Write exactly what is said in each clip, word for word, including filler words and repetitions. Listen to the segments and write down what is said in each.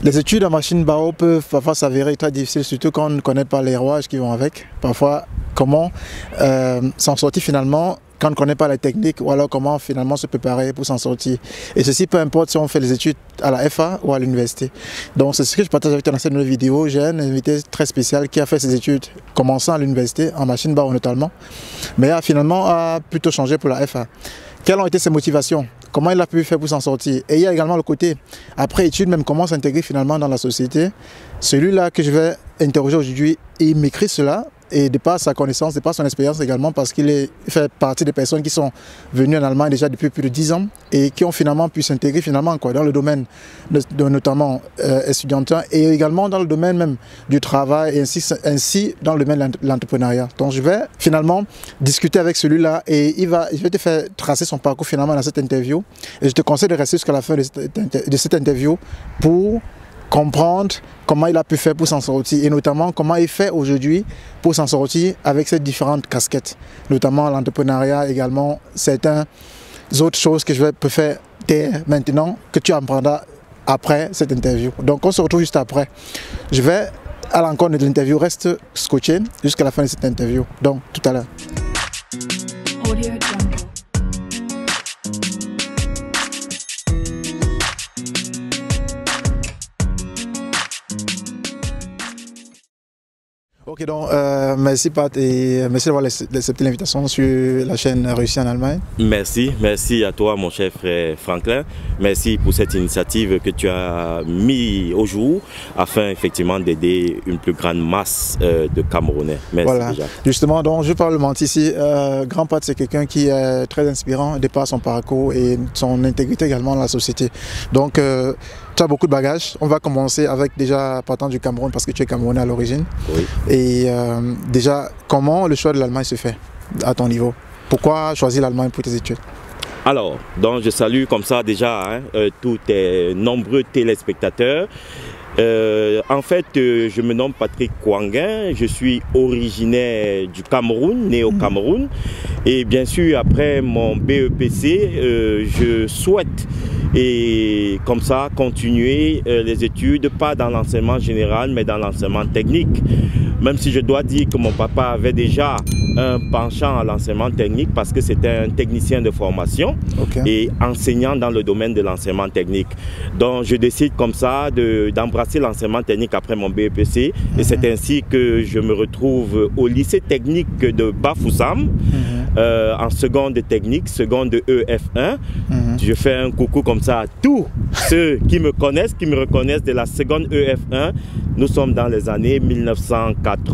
Les études en machine barreau peuvent parfois s'avérer très difficiles, surtout quand on ne connaît pas les rouages qui vont avec. Parfois, comment euh, s'en sortir finalement quand on ne connaît pas la technique, ou alors comment finalement se préparer pour s'en sortir. Et ceci peu importe si on fait les études à la F A ou à l'université. Donc c'est ce que je partage avec toi dans cette nouvelle vidéo. J'ai un invité très spécial qui a fait ses études commençant à l'université, en machine barreau notamment, mais a finalement a plutôt changé pour la F A. Quelles ont été ses motivations? Comment il a pu faire pour s'en sortir? Et il y a également le côté, après études, même comment s'intégrer finalement dans la société. Celui-là que je vais interroger aujourd'hui, il m'écrit cela, et de par sa connaissance, de par son expérience également, parce qu'il fait partie des personnes qui sont venues en Allemagne déjà depuis plus de dix ans et qui ont finalement pu s'intégrer finalement quoi, dans le domaine de, de, notamment euh, étudiantin et également dans le domaine même du travail et ainsi, ainsi dans le domaine de l'entrepreneuriat. Donc je vais finalement discuter avec celui-là et il va, je vais te faire tracer son parcours finalement dans cette interview. Et je te conseille de rester jusqu'à la fin de cette, de cette interview pour comprendre comment il a pu faire pour s'en sortir et notamment comment il fait aujourd'hui pour s'en sortir avec ces différentes casquettes, notamment l'entrepreneuriat également, certaines autres choses que je vais faire taire maintenant, que tu apprendras après cette interview. Donc on se retrouve juste après. Je vais à l'encontre de l'interview, reste scotché jusqu'à la fin de cette interview. Donc tout à l'heure. Ok, donc euh, merci Pat et merci d'avoir accepté l'invitation sur la chaîne Réussi en Allemagne. Merci, merci à toi mon cher frère Franklin. Merci pour cette initiative que tu as mis au jour afin effectivement d'aider une plus grande masse euh, de Camerounais. Merci voilà. Déjà. Justement, donc je parle le mentir ici. Euh, Grand Pat, c'est quelqu'un qui est très inspirant de par son parcours et son intégrité également dans la société. Donc euh, tu as beaucoup de bagages. On va commencer avec déjà partant du Cameroun parce que tu es Camerounais à l'origine. Oui. Et euh, déjà, comment le choix de l'Allemagne se fait à ton niveau? Pourquoi choisir l'Allemagne pour tes études? Alors, donc je salue comme ça déjà hein, euh, tous tes nombreux téléspectateurs. Euh, en fait, euh, je me nomme Patrick Kouanguin, je suis originaire du Cameroun, né au mmh. Cameroun. Et bien sûr, après mon B E P C, euh, je souhaite et comme ça continuer euh, les études, pas dans l'enseignement général, mais dans l'enseignement technique. Même si je dois dire que mon papa avait déjà un penchant à l'enseignement technique parce que c'était un technicien de formation okay. et enseignant dans le domaine de l'enseignement technique. Donc je décide comme ça d'embrasser l'enseignement technique après mon B E P C mm-hmm. et c'est ainsi que je me retrouve au lycée technique de Bafoussam mm-hmm. euh, en seconde technique, seconde E F un. Mm-hmm. Je fais un coucou comme ça à tous ceux qui me connaissent, qui me reconnaissent de la seconde E F un. Nous sommes dans les années mille neuf cent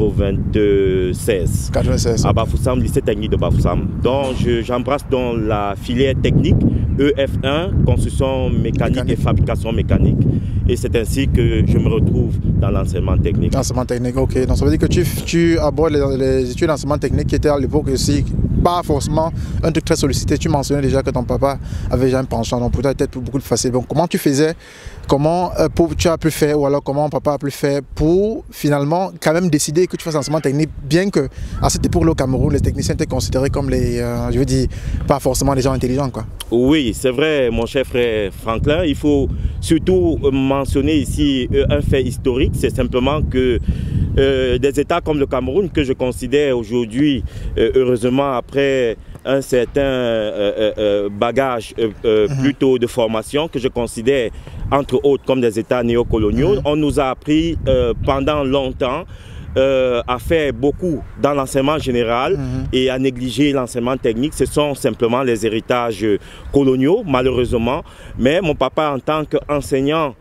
quatre-vingt-seize. quatre-vingt-seize. À Bafoussam, lycée technique de Bafoussam. Donc j'embrasse donc la filière technique E F un, construction mécanique, mécanique. et fabrication mécanique. Et c'est ainsi que je me retrouve dans l'enseignement technique. L'enseignement technique, ok. Donc ça veut dire que tu, tu abordes les, les études d'enseignement technique qui étaient à l'époque aussi pas forcément un truc très sollicité. Tu mentionnais déjà que ton papa avait déjà un penchant, donc pour toi peut-être beaucoup plus facile. Donc comment tu faisais, comment euh, pour, tu as pu faire, ou alors comment papa a pu faire pour finalement quand même décider que tu fasses enseignement technique, bien que à cette époque au Cameroun, les techniciens étaient considérés comme les, euh, je veux dire, pas forcément des gens intelligents quoi. Oui, c'est vrai mon cher frère Franklin, il faut surtout mentionner ici un fait historique, c'est simplement que euh, des États comme le Cameroun, que je considère aujourd'hui, euh, heureusement après un certain euh, euh, bagage euh, euh, mm-hmm. plutôt de formation, que je considère entre autres comme des États néocoloniaux, mm-hmm. on nous a appris euh, pendant longtemps Euh, à faire beaucoup dans l'enseignement général mmh. et à négliger l'enseignement technique. Ce sont simplement les héritages coloniaux, malheureusement. Mais mon papa, en tant qu'enseignant,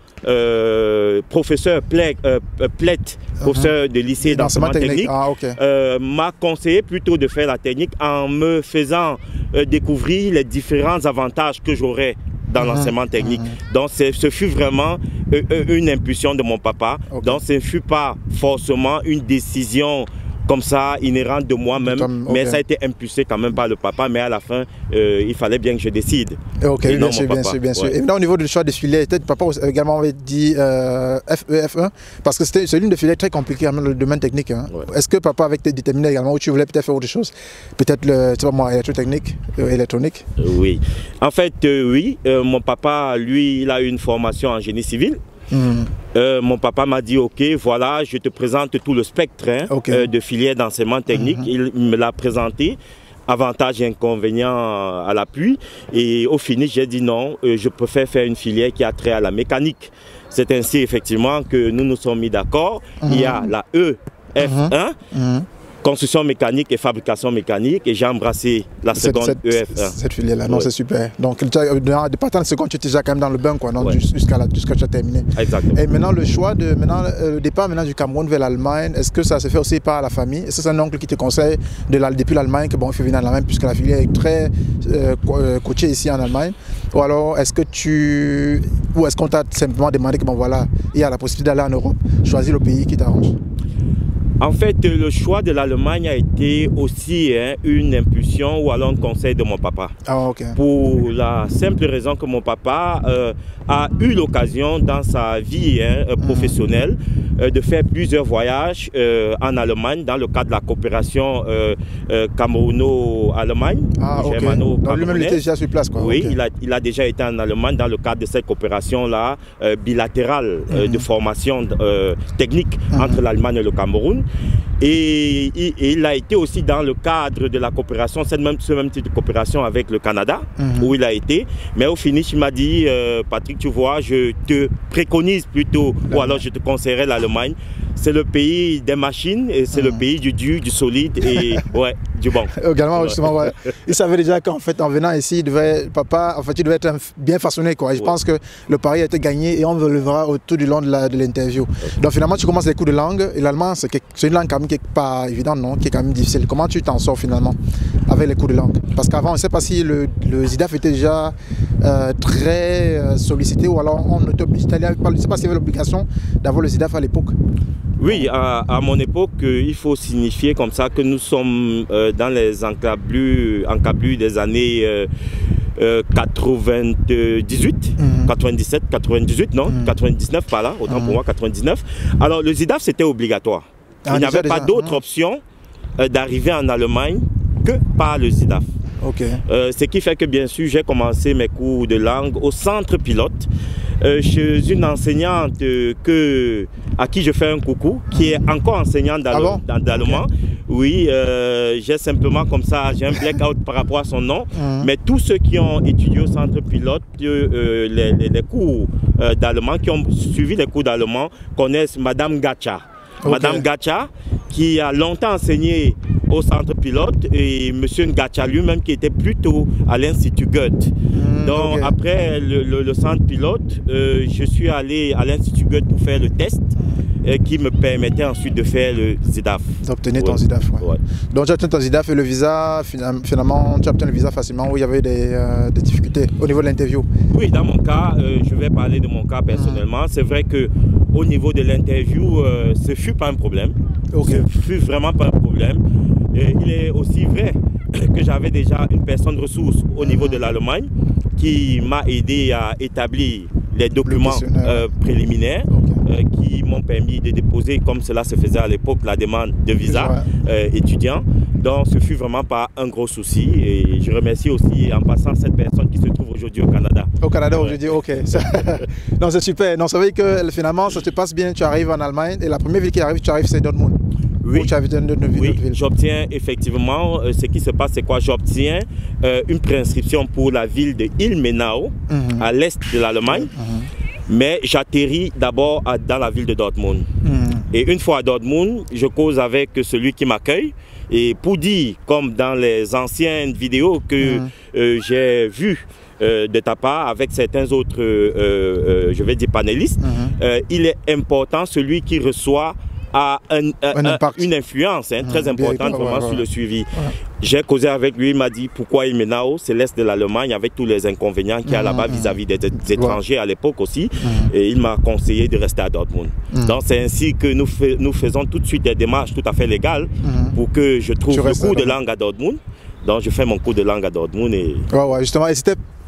euh, professeur Plett, euh, professeur mmh. de lycée d'enseignement technique, technique ah, okay. euh, m'a conseillé plutôt de faire la technique en me faisant euh, découvrir les différents avantages que j'aurais dans mmh, l'enseignement technique. Mmh. Donc ce fut vraiment euh, une impulsion de mon papa. Okay. Donc ce ne fut pas forcément une décision comme ça, inhérente de moi-même, okay. mais ça a été impulsé quand même par le papa, mais à la fin, euh, il fallait bien que je décide. Ok, bien, bien sûr, bien sûr, bien sûr. Ouais. Et maintenant, au niveau du choix des filières, peut-être papa également avait dit euh, F E F un, parce que c'est l'une des filières très compliquées dans le domaine technique. Hein. Ouais. Est-ce que papa avait déterminé également où tu voulais peut-être faire autre chose? Peut-être, le, tu sais pas moi, électrotechnique, euh, électronique? Oui, en fait, euh, oui. Euh, mon papa, lui, il a eu une formation en génie civil. Mmh. Euh, mon papa m'a dit, ok, voilà, je te présente tout le spectre hein, okay. euh, de filières d'enseignement technique. Mmh. Il, il me l'a présenté, avantages et inconvénients à l'appui. Et au finish, j'ai dit non, euh, je préfère faire une filière qui a trait à la mécanique. C'est ainsi effectivement que nous nous sommes mis d'accord. Mmh. Il y a la E F un. Mmh. Mmh. Construction mécanique et fabrication mécanique, et j'ai embrassé la seconde cette, E F un. Cette filière-là, non, ouais. C'est super. Donc, de partant de seconde, tu étais déjà quand même dans le bain, quoi, ouais. jusqu'à jusqu'à tu as terminé. Exactement. Et maintenant, le choix de, maintenant, euh, le départ maintenant du Cameroun vers l'Allemagne, est-ce que ça se fait aussi par la famille? Est-ce que c'est un oncle qui te conseille de la, depuis l'Allemagne que bon, il faut venir en Allemagne, puisque la filière est très euh, coachée ici en Allemagne? Ou alors, est-ce que tu. Ou est-ce qu'on t'a simplement demandé que bon, voilà, il y a la possibilité d'aller en Europe, choisir le pays qui t'arrange? En fait, le choix de l'Allemagne a été aussi hein, une impulsion ou alors un conseil de mon papa. Ah, okay. Pour la simple raison que mon papa euh, a eu l'occasion dans sa vie hein, professionnelle mmh. euh, de faire plusieurs voyages euh, en Allemagne dans le cadre de la coopération euh, euh, camerouno-Allemagne. Ah, ok. Donc lui-même il était déjà sur place, quoi. Oui, okay. il, a, il a déjà été en Allemagne dans le cadre de cette coopération-là euh, bilatérale euh, mmh. de formation euh, technique mmh. entre l'Allemagne et le Cameroun. Et, et, et il a été aussi dans le cadre de la coopération, cette même, ce même type de coopération avec le Canada, mmh. où il a été. Mais au finish, il m'a dit, euh, Patrick, tu vois, je te préconise plutôt, ou alors je te conseillerais l'Allemagne. C'est le pays des machines, et c'est mmh. le pays du dur, du solide et ouais, du bon. Également, justement, ouais. Il savait déjà qu'en fait, en venant ici, il devait, papa, en fait, il devait être bien façonné, quoi. Je ouais. pense que le pari a été gagné et on le verra au tout du long de l'interview. Okay. Donc finalement, tu commences les cours de langue, et l'allemand, c'est une langue quand même qui n'est pas évidente, non, qui est quand même difficile. Comment tu t'en sors finalement avec les cours de langue? Parce qu'avant, on ne sait pas si le, le ZIDAF était déjà euh, très euh, sollicité, ou alors on était obligé d'aller, je ne sais pas s'il y avait l'obligation d'avoir le ZIDAF à l'époque. Oui, à, à mon époque, il faut signifier comme ça que nous sommes euh, dans les encablures, encablures des années euh, euh, quatre-vingt-dix-huit, mmh. quatre-vingt-dix-sept, quatre-vingt-dix-huit, non, mmh. quatre-vingt-dix-neuf par là, autant mmh. pour moi, quatre-vingt-dix-neuf. Alors le ZIDAF, c'était obligatoire. Ah, il n'y avait pas d'autre mmh. option euh, d'arriver en Allemagne que par le ZIDAF. Okay. Euh, ce qui fait que bien sûr, j'ai commencé mes cours de langue au centre pilote. Euh, chez une enseignante euh, que, à qui je fais un coucou, qui est encore enseignante d'allemand. Ah bon? Okay. Oui, euh, j'ai simplement comme ça, j'ai un blackout par rapport à son nom. Mm-hmm. Mais tous ceux qui ont étudié au centre pilote euh, les, les, les cours euh, d'allemand, qui ont suivi les cours d'allemand, connaissent Madame Gacha. Okay. Madame Gacha, qui a longtemps enseigné au centre pilote, et Monsieur Ngacha lui-même qui était plutôt à l'Institut Goethe. Mmh, Donc okay. après le, le, le centre pilote, euh, je suis allé à l'Institut Goethe pour faire le test euh, qui me permettait ensuite de faire le ZIDAF. D'obtenir ton ouais. ZIDAF, ouais. Ouais. Donc tu as obtenu ton ZIDAF et le visa, finalement tu as obtenu le visa facilement, où il y avait des, euh, des difficultés au niveau de l'interview? Oui, dans mon cas, euh, je vais parler de mon cas personnellement. Mmh. C'est vrai que au niveau de l'interview, euh, ce fut pas un problème. Okay. Ce fut vraiment pas un problème. Et il est aussi vrai que j'avais déjà une personne ressource au niveau de l'Allemagne qui m'a aidé à établir les documents euh, préliminaires okay. euh, qui m'ont permis de déposer, comme cela se faisait à l'époque, la demande de visa euh, étudiant. Donc ce fut vraiment pas un gros souci, et je remercie aussi en passant cette personne qui se trouve aujourd'hui au Canada. Au Canada ouais. aujourd'hui, ok. Non, c'est super. Non, ça veut dire que finalement ça te passe bien, tu arrives en Allemagne et la première ville qui arrive, tu arrives c'est Dortmund. Oui, oui j'obtiens effectivement, euh, ce qui se passe c'est quoi? J'obtiens euh, une préinscription pour la ville de Ilmenau, mm-hmm. à l'est de l'Allemagne, mm-hmm. mais j'atterris d'abord dans la ville de Dortmund. Mm-hmm. Et une fois à Dortmund, je cause avec celui qui m'accueille, et pour dire, comme dans les anciennes vidéos que mm-hmm. euh, j'ai vues euh, de ta part avec certains autres, euh, euh, je vais dire panélistes, mm-hmm. euh, il est important celui qui reçoit a un, un, un une influence hein, mmh, très importante vraiment ouais, ouais. sur le suivi. Ouais. J'ai causé avec lui, il m'a dit pourquoi Ilmenau, c'est l'est de l'Allemagne avec tous les inconvénients qu'il y a mmh, là-bas mmh. vis-à-vis des, des étrangers ouais. à l'époque aussi. Mmh. Et il m'a conseillé de rester à Dortmund. Mmh. Donc c'est ainsi que nous, fais, nous faisons tout de suite des démarches tout à fait légales mmh. pour que je trouve le cours de langue à Dortmund. Donc je fais mon cours de langue à Dortmund. Et... Ouais, ouais, justement, et c'était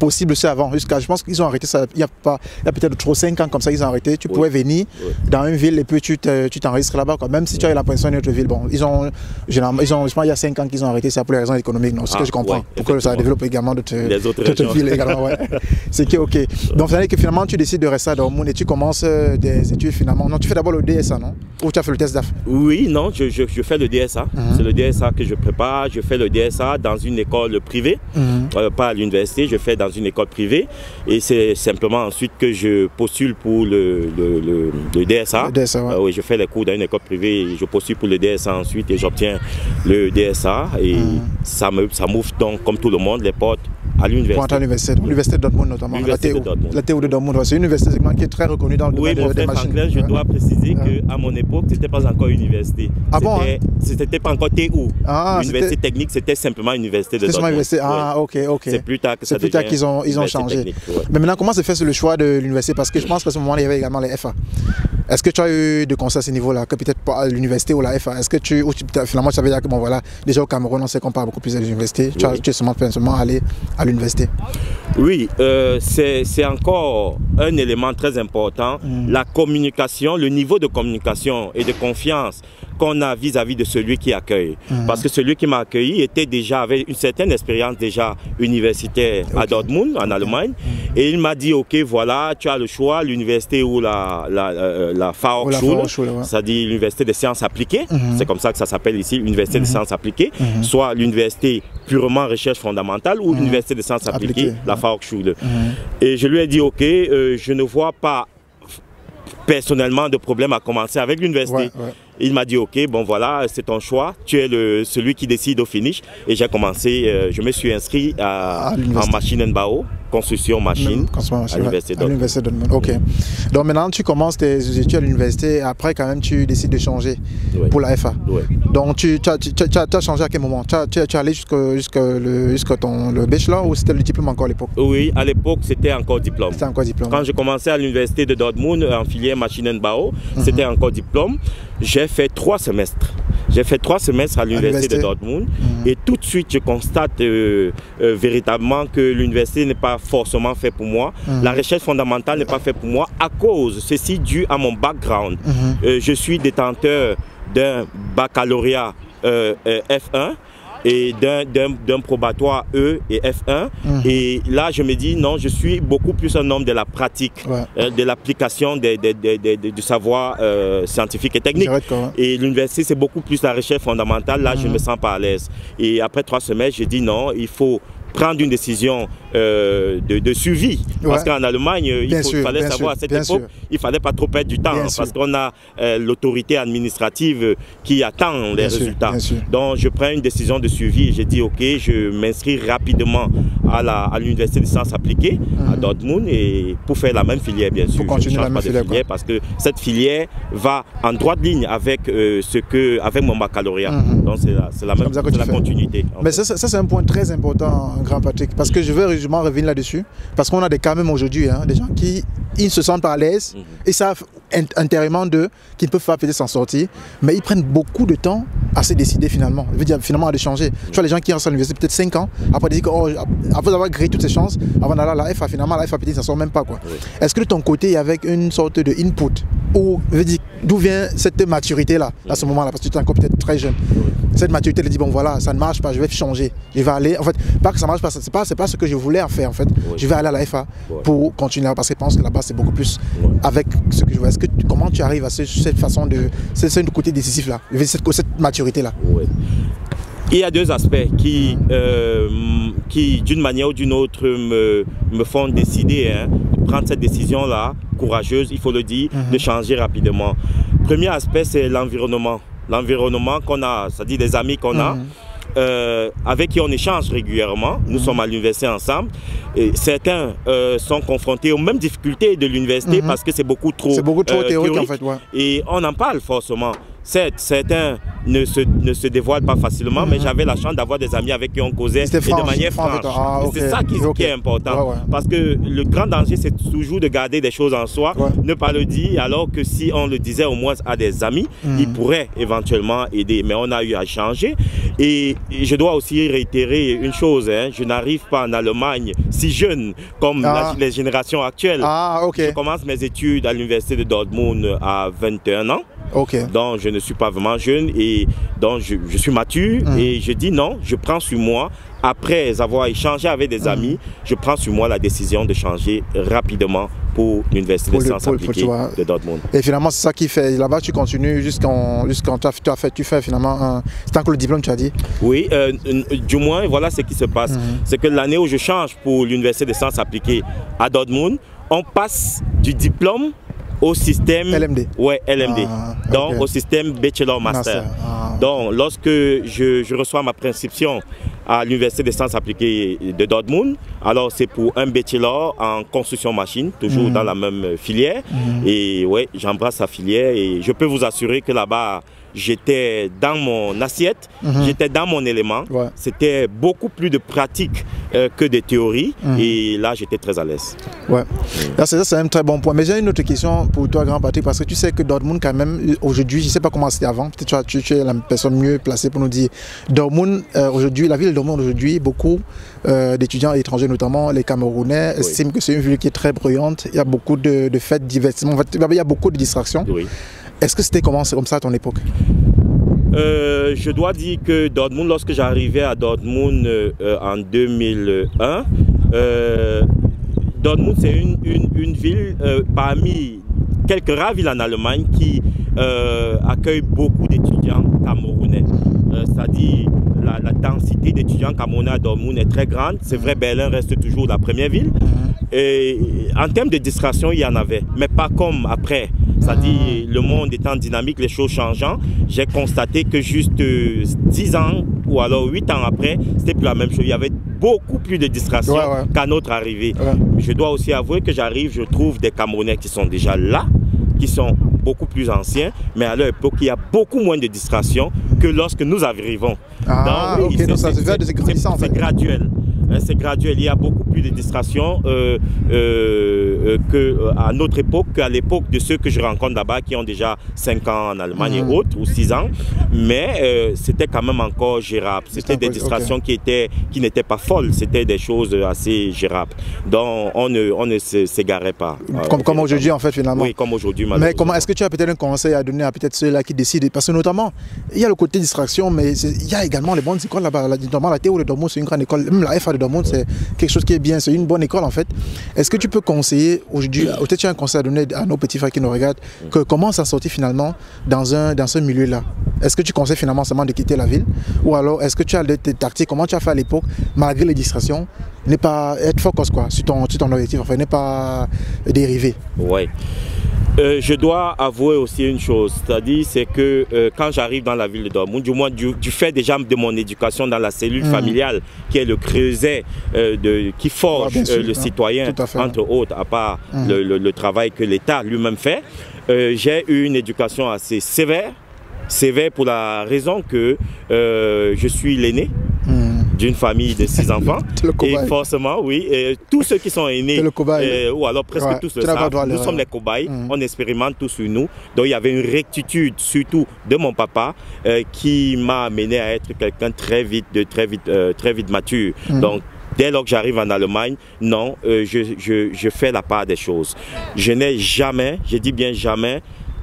possible, c'est avant. Jusqu'à, je pense qu'ils ont arrêté ça il y a, pas, il y a peut-être trop cinq ans comme ça, ils ont arrêté. Tu oui. pouvais venir oui. dans une ville et puis tu t'enregistres là-bas. Même si oui. tu as la pension d'une autre ville. Bon, ils ont, généralement, ils ont, je pense, il y a cinq ans qu'ils ont arrêté ça pour les raisons économiques. C'est ce ah, que je comprends. Ouais, pour que ça développe également d'autres villes également. Ouais. C'est que, ok. Donc, c'est que finalement, tu décides de rester à Dortmund et tu commences des études finalement. Non, tu fais d'abord le D S A, non? Ou tu as fait le test d'A F? Oui, non, je, je, je fais le D S A. Mm-hmm. C'est le D S A que je prépare. Je fais le D S A dans une école privée, mm-hmm. euh, pas à l'université, je fais dans une école privée. Et c'est simplement ensuite que je postule pour le, le, le, le D S A. Le D S A ouais. euh, oui, je fais les cours dans une école privée, et je postule pour le D S A ensuite et j'obtiens le D S A. Et mm-hmm. ça me, ça m'ouvre donc, comme tout le monde, les portes à l'université. L'université de Dortmund notamment. La T U de, T U de Dortmund. C'est une université qui est très reconnue dans le oui, domaine de, des machines. Franklin, je ouais. dois préciser ouais. qu'à mon époque, ce n'était pas encore université. Ah bon hein? C'était pas encore T U. Ah, l'université technique, c'était simplement université de Dortmund. Université. Ah, ok, ok. C'est plus tard que ça plus tard qu'ils ont, ils ont changé. Ouais. Mais maintenant, comment se fait le choix de l'université? Parce que je pense qu'à ce moment-là, il y avait également les F A. Est-ce que tu as eu de conseils à ce niveau-là, que peut-être pas à l'université ou la F A? Est-ce que tu, ou tu finalement, tu savais dire que bon voilà, déjà au Cameroun, on sait qu'on parle beaucoup plus de l'université. Oui. Tu, as, tu es seulement, seulement allé à l'université. Oui, euh, c'est encore un élément très important, mm. la communication, le niveau de communication et de confiance qu'on a vis-à-vis -vis de celui qui accueille. Mm. Parce que celui qui m'a accueilli était déjà, avait une certaine expérience déjà universitaire okay. à Dortmund, en Allemagne, mm. et il m'a dit, ok, voilà, tu as le choix, l'université ou la, la, la, la Fachhochschule, ouais. c'est-à-dire l'université des sciences appliquées, mm. c'est comme ça que ça s'appelle ici, l'université mm. des sciences appliquées, mm. soit l'université purement recherche fondamentale ou mm. l'université des sciences appliquées, Appliqué. la Fachhochschule. Mm. Et je lui ai dit, ok, euh, je ne vois pas personnellement de problème à commencer avec l'université. Ouais, ouais. Il m'a dit, ok, bon voilà, c'est ton choix, tu es le, celui qui décide au finish. Et j'ai commencé, euh, je me suis inscrit à, à en Maschinenbau, construction machine, à l'université de Dortmund. Ok. Donc maintenant, tu commences tes études à l'université et après, quand même, tu décides de changer oui. pour la F A. Oui. Donc, tu, tu, as, tu, tu, as, tu as changé à quel moment? Tu, as, tu, tu es allé jusqu'à jusqu'à le, jusqu'à ton le bachelor ou c'était le diplôme encore à l'époque? Oui, à l'époque, c'était encore diplôme. C'était encore diplôme. Quand je commençais à l'université de Dortmund, en filière Maschinenbau, mm-hmm. c'était encore diplôme. J'ai fait trois semestres. J'ai fait trois semestres à l'université de Dortmund mmh. et tout de suite je constate euh, euh, véritablement que l'université n'est pas forcément fait pour moi. Mmh. La recherche fondamentale n'est pas fait pour moi à cause, ceci dû à mon background. Mmh. Euh, je suis détenteur d'un baccalauréat euh, euh, F un et d'un probatoire E et F un. Mmh. Et là, je me dis, non, je suis beaucoup plus un homme de la pratique, ouais. euh, de l'application de, de, de, de, de, du savoir euh, scientifique et technique. Et l'université, c'est beaucoup plus la recherche fondamentale. Là, mmh. je ne me sens pas à l'aise. Et après trois semaines, j'ai dit, non, il faut prendre une décision euh, de, de suivi. Ouais. Parce qu'en Allemagne, il faut, sûr, fallait savoir sûr, à cette époque, sûr. il ne fallait pas trop perdre du temps. Bien parce qu'on a euh, l'autorité administrative qui attend les bien résultats. Sûr, Donc, je prends une décision de suivi et j'ai dit, OK, je m'inscris rapidement à l'université de sciences appliquées mmh. à Dortmund et pour faire la même filière, bien sûr. Pour continuer je ne change la même pas de filière, filière parce que cette filière va en droite ligne avec, euh, ce que, avec mon baccalauréat. Mmh. Donc, c'est la, la même la continuité. Mais ça, ça c'est un point très important, grand Patrick, parce que je veux justement revenir là-dessus, parce qu'on a des cas même aujourd'hui, hein, des gens qui ils se sentent pas à l'aise, mm-hmm. ils savent intérieurement d'eux qu'ils ne peuvent pas peut-être s'en sortir, mais ils prennent beaucoup de temps à se décider finalement, je veux dire finalement à changer. Mm-hmm. Tu vois les gens qui restent à l'université peut-être cinq ans, après ils disent que oh, après avoir créé toutes ces chances, avant d'aller à la F A, finalement la F A peut-être s'en sort même pas quoi. Oui. Est-ce que de ton côté avec une sorte de input, ou je veux dire d'où vient cette maturité là, à ce moment-là, parce que tu es encore peut-être très jeune. Cette maturité, elle dit bon voilà, ça ne marche pas, je vais changer, je vais aller, en fait, pas que ça marche pas, c'est pas, c'est pas ce que je voulais en faire en fait, oui. je vais aller à la F A oui. pour continuer, parce que je pense que là-bas c'est beaucoup plus oui. avec ce que je vois. Est-ce que tu, comment tu arrives à ce, cette façon de, c'est ce côté décisif là, cette, cette maturité là? Oui. Il y a deux aspects qui, euh, qui d'une manière ou d'une autre, me, me font décider hein, de prendre cette décision-là, courageuse, il faut le dire, mm-hmm. de changer rapidement. Premier aspect, c'est l'environnement. L'environnement qu'on a, c'est-à-dire des amis qu'on a, mm-hmm. euh, avec qui on échange régulièrement. Nous mm-hmm. sommes à l'université ensemble. Et certains euh, sont confrontés aux mêmes difficultés de l'université mm-hmm. parce que c'est beaucoup trop, beaucoup trop euh, théorique, théorique en fait. Ouais. Et on en parle forcément. certes, certains ne se, ne se dévoilent pas facilement, mm-hmm. mais j'avais la chance d'avoir des amis avec qui on causait et de manière franche. Ah, okay. C'est ça qui, okay. qui est important. Ouais, ouais. Parce que le grand danger, c'est toujours de garder des choses en soi, ouais. ne pas le dire, alors que si on le disait au moins à des amis, mm-hmm. ils pourraient éventuellement aider. Mais on a eu à changer. Et je dois aussi réitérer une chose, hein, je n'arrive pas en Allemagne si jeune comme ah. la, les générations actuelles. Ah, okay. Je commence mes études à l'université de Dortmund à vingt et un ans. Okay. Donc je ne suis pas vraiment jeune et donc je, je suis mature mmh. et je dis non, je prends sur moi, après avoir échangé avec des mmh. amis, je prends sur moi la décision de changer rapidement pour l'université de sciences appliquées de Dortmund. Et finalement c'est ça qui fait, là-bas tu continues jusqu'en jusqu'en tu, tu as fait, tu fais finalement un... C'est encore le diplôme tu as dit? Oui, euh, du moins voilà ce qui se passe. Mmh. C'est que l'année où je change pour l'université de sciences appliquées à Dortmund, on passe du diplôme au système L M D. Ouais, L M D. Ah, donc okay. au système Bachelor Master. Master. Ah. Donc lorsque je, je reçois ma prescription à l'université des sciences appliquées de Dortmund, alors c'est pour un bachelor en construction machine, toujours mmh. dans la même filière. Mmh. Et ouais, j'embrasse sa filière et je peux vous assurer que là-bas, j'étais dans mon assiette, mmh. j'étais dans mon élément. Ouais. C'était beaucoup plus de pratique euh, que de théorie. Mmh. Et là, j'étais très à l'aise. Ouais. Là, c'est un très bon point. Mais j'ai une autre question pour toi, grand Patrick, parce que tu sais que Dortmund, quand même, aujourd'hui, je ne sais pas comment c'était avant, peut-être tu, tu es la personne mieux placée pour nous dire. Dortmund, euh, aujourd'hui, la ville de Dortmund, aujourd'hui, beaucoup euh, d'étudiants étrangers, notamment les Camerounais, oui. estiment que c'est une ville qui est très bruyante. Il y a beaucoup de, de fêtes, divertissements. En fait, il y a beaucoup de distractions. Oui. Est-ce que c'était comme ça à ton époque? euh, Je dois dire que Dortmund, lorsque j'arrivais à Dortmund euh, en deux mille un, euh, Dortmund c'est une, une, une ville euh, parmi quelques rares villes en Allemagne qui euh, accueille beaucoup d'étudiants camerounais. Euh, C'est-à-dire la, la densité d'étudiants camerounais à Dortmund est très grande. C'est vrai, Berlin reste toujours la première ville. Et en termes de distraction, il y en avait, mais pas comme après. C'est-à-dire le monde étant dynamique, les choses changeant, j'ai constaté que juste dix ans ou alors huit ans après, c'était plus la même chose. Il y avait beaucoup plus de distractions ouais, ouais. qu'à notre arrivée. Ouais. Je dois aussi avouer que j'arrive, je trouve des Camerounais qui sont déjà là, qui sont beaucoup plus anciens, mais à leur époque, il y a beaucoup moins de distractions que lorsque nous arrivons. Ah, donc, oui, ok, donc ça se fait de grandissant. C'est graduel. C'est graduel, il y a beaucoup plus de distractions euh, euh, qu'à notre époque, qu'à l'époque de ceux que je rencontre là-bas qui ont déjà cinq ans en Allemagne mmh. et autres, ou six ans, mais euh, c'était quand même encore gérable. C'était des distractions okay. qui étaient, qui n'étaient pas folles, c'était des choses assez gérables. Donc on ne, on ne s'égarait pas. Comme, euh, comme aujourd'hui en fait finalement. Oui, comme aujourd'hui. Mais comment est-ce que tu as peut-être un conseil à donner à peut-être ceux-là qui décident? Parce que notamment, il y a le côté distraction, mais il y a également les bonnes écoles là-bas. Notamment la Théo de Dortmund, c'est une grande école, même la F A de Dortmund, c'est quelque chose qui est bien, c'est une bonne école en fait. Est-ce que tu peux conseiller aujourd'hui, peut-être tu as un conseil à donner à nos petits frères qui nous regardent, que comment s'en sortir finalement dans, un, dans ce milieu-là? Est-ce que tu conseilles finalement seulement de quitter la ville? Ou alors est-ce que tu as des tactiques, comment tu as fait à l'époque, malgré les distractions, ne pas être focus quoi, sur ton, sur ton objectif, enfin ne pas dériver? Oui. Euh, je dois avouer aussi une chose, c'est-à-dire c'est que euh, quand j'arrive dans la ville de Dortmund, du moins du, du fait déjà de mon éducation dans la cellule mmh. familiale, qui est le creuset euh, de, qui forge ah, sûr, euh, le hein. citoyen, entre autres, à part mmh. le, le, le travail que l'État lui-même fait, euh, j'ai eu une éducation assez sévère, sévère pour la raison que euh, je suis l'aîné. Mmh. d'une famille de six enfants et forcément oui et tous ceux qui sont aînés euh, ou alors presque ouais, tous le savent, nous sommes les cobayes, mmh. on expérimente tous sur nous, donc il y avait une rectitude surtout de mon papa euh, qui m'a amené à être quelqu'un très vite de très vite euh, très vite mature. Mmh. Donc dès lors que j'arrive en Allemagne, non, euh, je, je, je fais la part des choses. Je n'ai jamais, je dis bien jamais,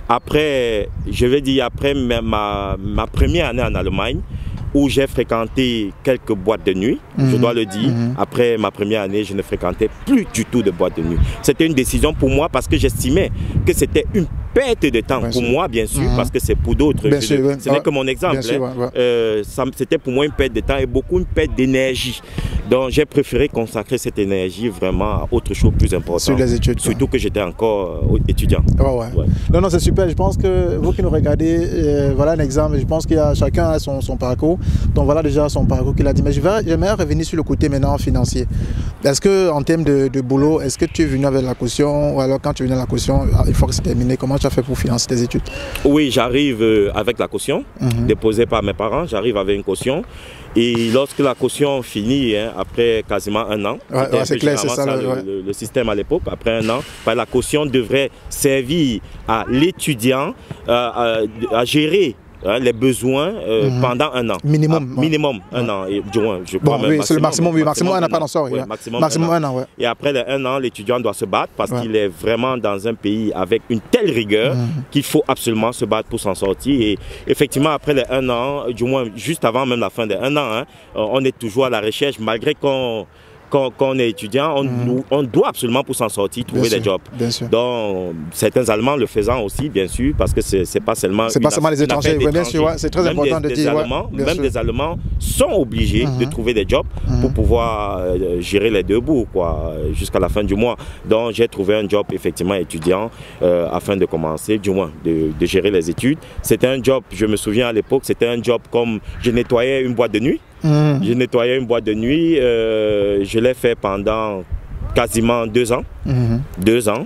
après, je vais dire après ma, ma, ma première année en Allemagne, où j'ai fréquenté quelques boîtes de nuit, mmh. je dois le dire. Mmh. Après ma première année, je ne fréquentais plus du tout de boîtes de nuit. C'était une décision pour moi parce que j'estimais que c'était une perte de temps bien pour sûr. moi, bien sûr, mmh. parce que c'est pour d'autres. Ce n'est ouais. que mon exemple. Hein. Sûr, ouais, ouais. euh, c'était pour moi une perte de temps et beaucoup une perte d'énergie. Donc j'ai préféré consacrer cette énergie vraiment à autre chose plus importante. Sur les études. Surtout que j'étais encore euh, étudiant. Oh, ouais. Ouais. Non, non, c'est super. Je pense que vous qui nous regardez, euh, voilà un exemple. Je pense qu'il y a chacun a son, son parcours. Donc voilà déjà son parcours qu'il a dit. Mais j'aimerais revenir sur le côté maintenant financier. Est-ce que en termes de, de boulot, est-ce que tu es venu avec la caution ou alors quand tu es venu avec la caution, il faut que c'est terminé? Comment tu as fait pour financer tes études? Oui, j'arrive euh, avec la caution mm-hmm. déposée par mes parents. J'arrive avec une caution. Et lorsque la caution finit, hein, après quasiment un an, ouais, ouais, c'est clair, c'est ça, ça le, le, ouais. le, le système à l'époque, après un an, bah, la caution devrait servir à l'étudiant euh, à, à gérer hein, les besoins euh, mm-hmm. pendant un an. Minimum. Ah, minimum, ouais. un an. Et, du moins, je crois bon, même oui, c'est le maximum, oui, maximum, un an, pardon, sorry. Ouais, ouais. Maximum, maximum un an. un an, ouais. Et après les un an, l'étudiant doit se battre parce ouais. qu'il est vraiment dans un pays avec une telle rigueur mm-hmm. qu'il faut absolument se battre pour s'en sortir. Et effectivement, après les un an, du moins juste avant même la fin des un an, hein, on est toujours à la recherche, malgré qu'on... Quand, quand on est étudiant, on, mmh. on doit absolument pour s'en sortir trouver bien des sûr, jobs. Bien sûr. Donc certains Allemands le faisant aussi, bien sûr, parce que c'est pas seulement c'est pas seulement les étrangers, bien sûr, ouais, c'est très même important des, de des dire. Allemands, ouais, même sûr. des Allemands sont obligés mmh. de trouver des jobs mmh. pour pouvoir euh, gérer les deux bouts quoi, jusqu'à la fin du mois. Donc j'ai trouvé un job effectivement étudiant euh, afin de commencer, du moins de, de gérer les études. C'était un job, je me souviens à l'époque, c'était un job comme je nettoyais une boîte de nuit. Mmh. Je nettoyais une boîte de nuit, euh, je l'ai fait pendant quasiment deux ans. Mmh. Deux ans.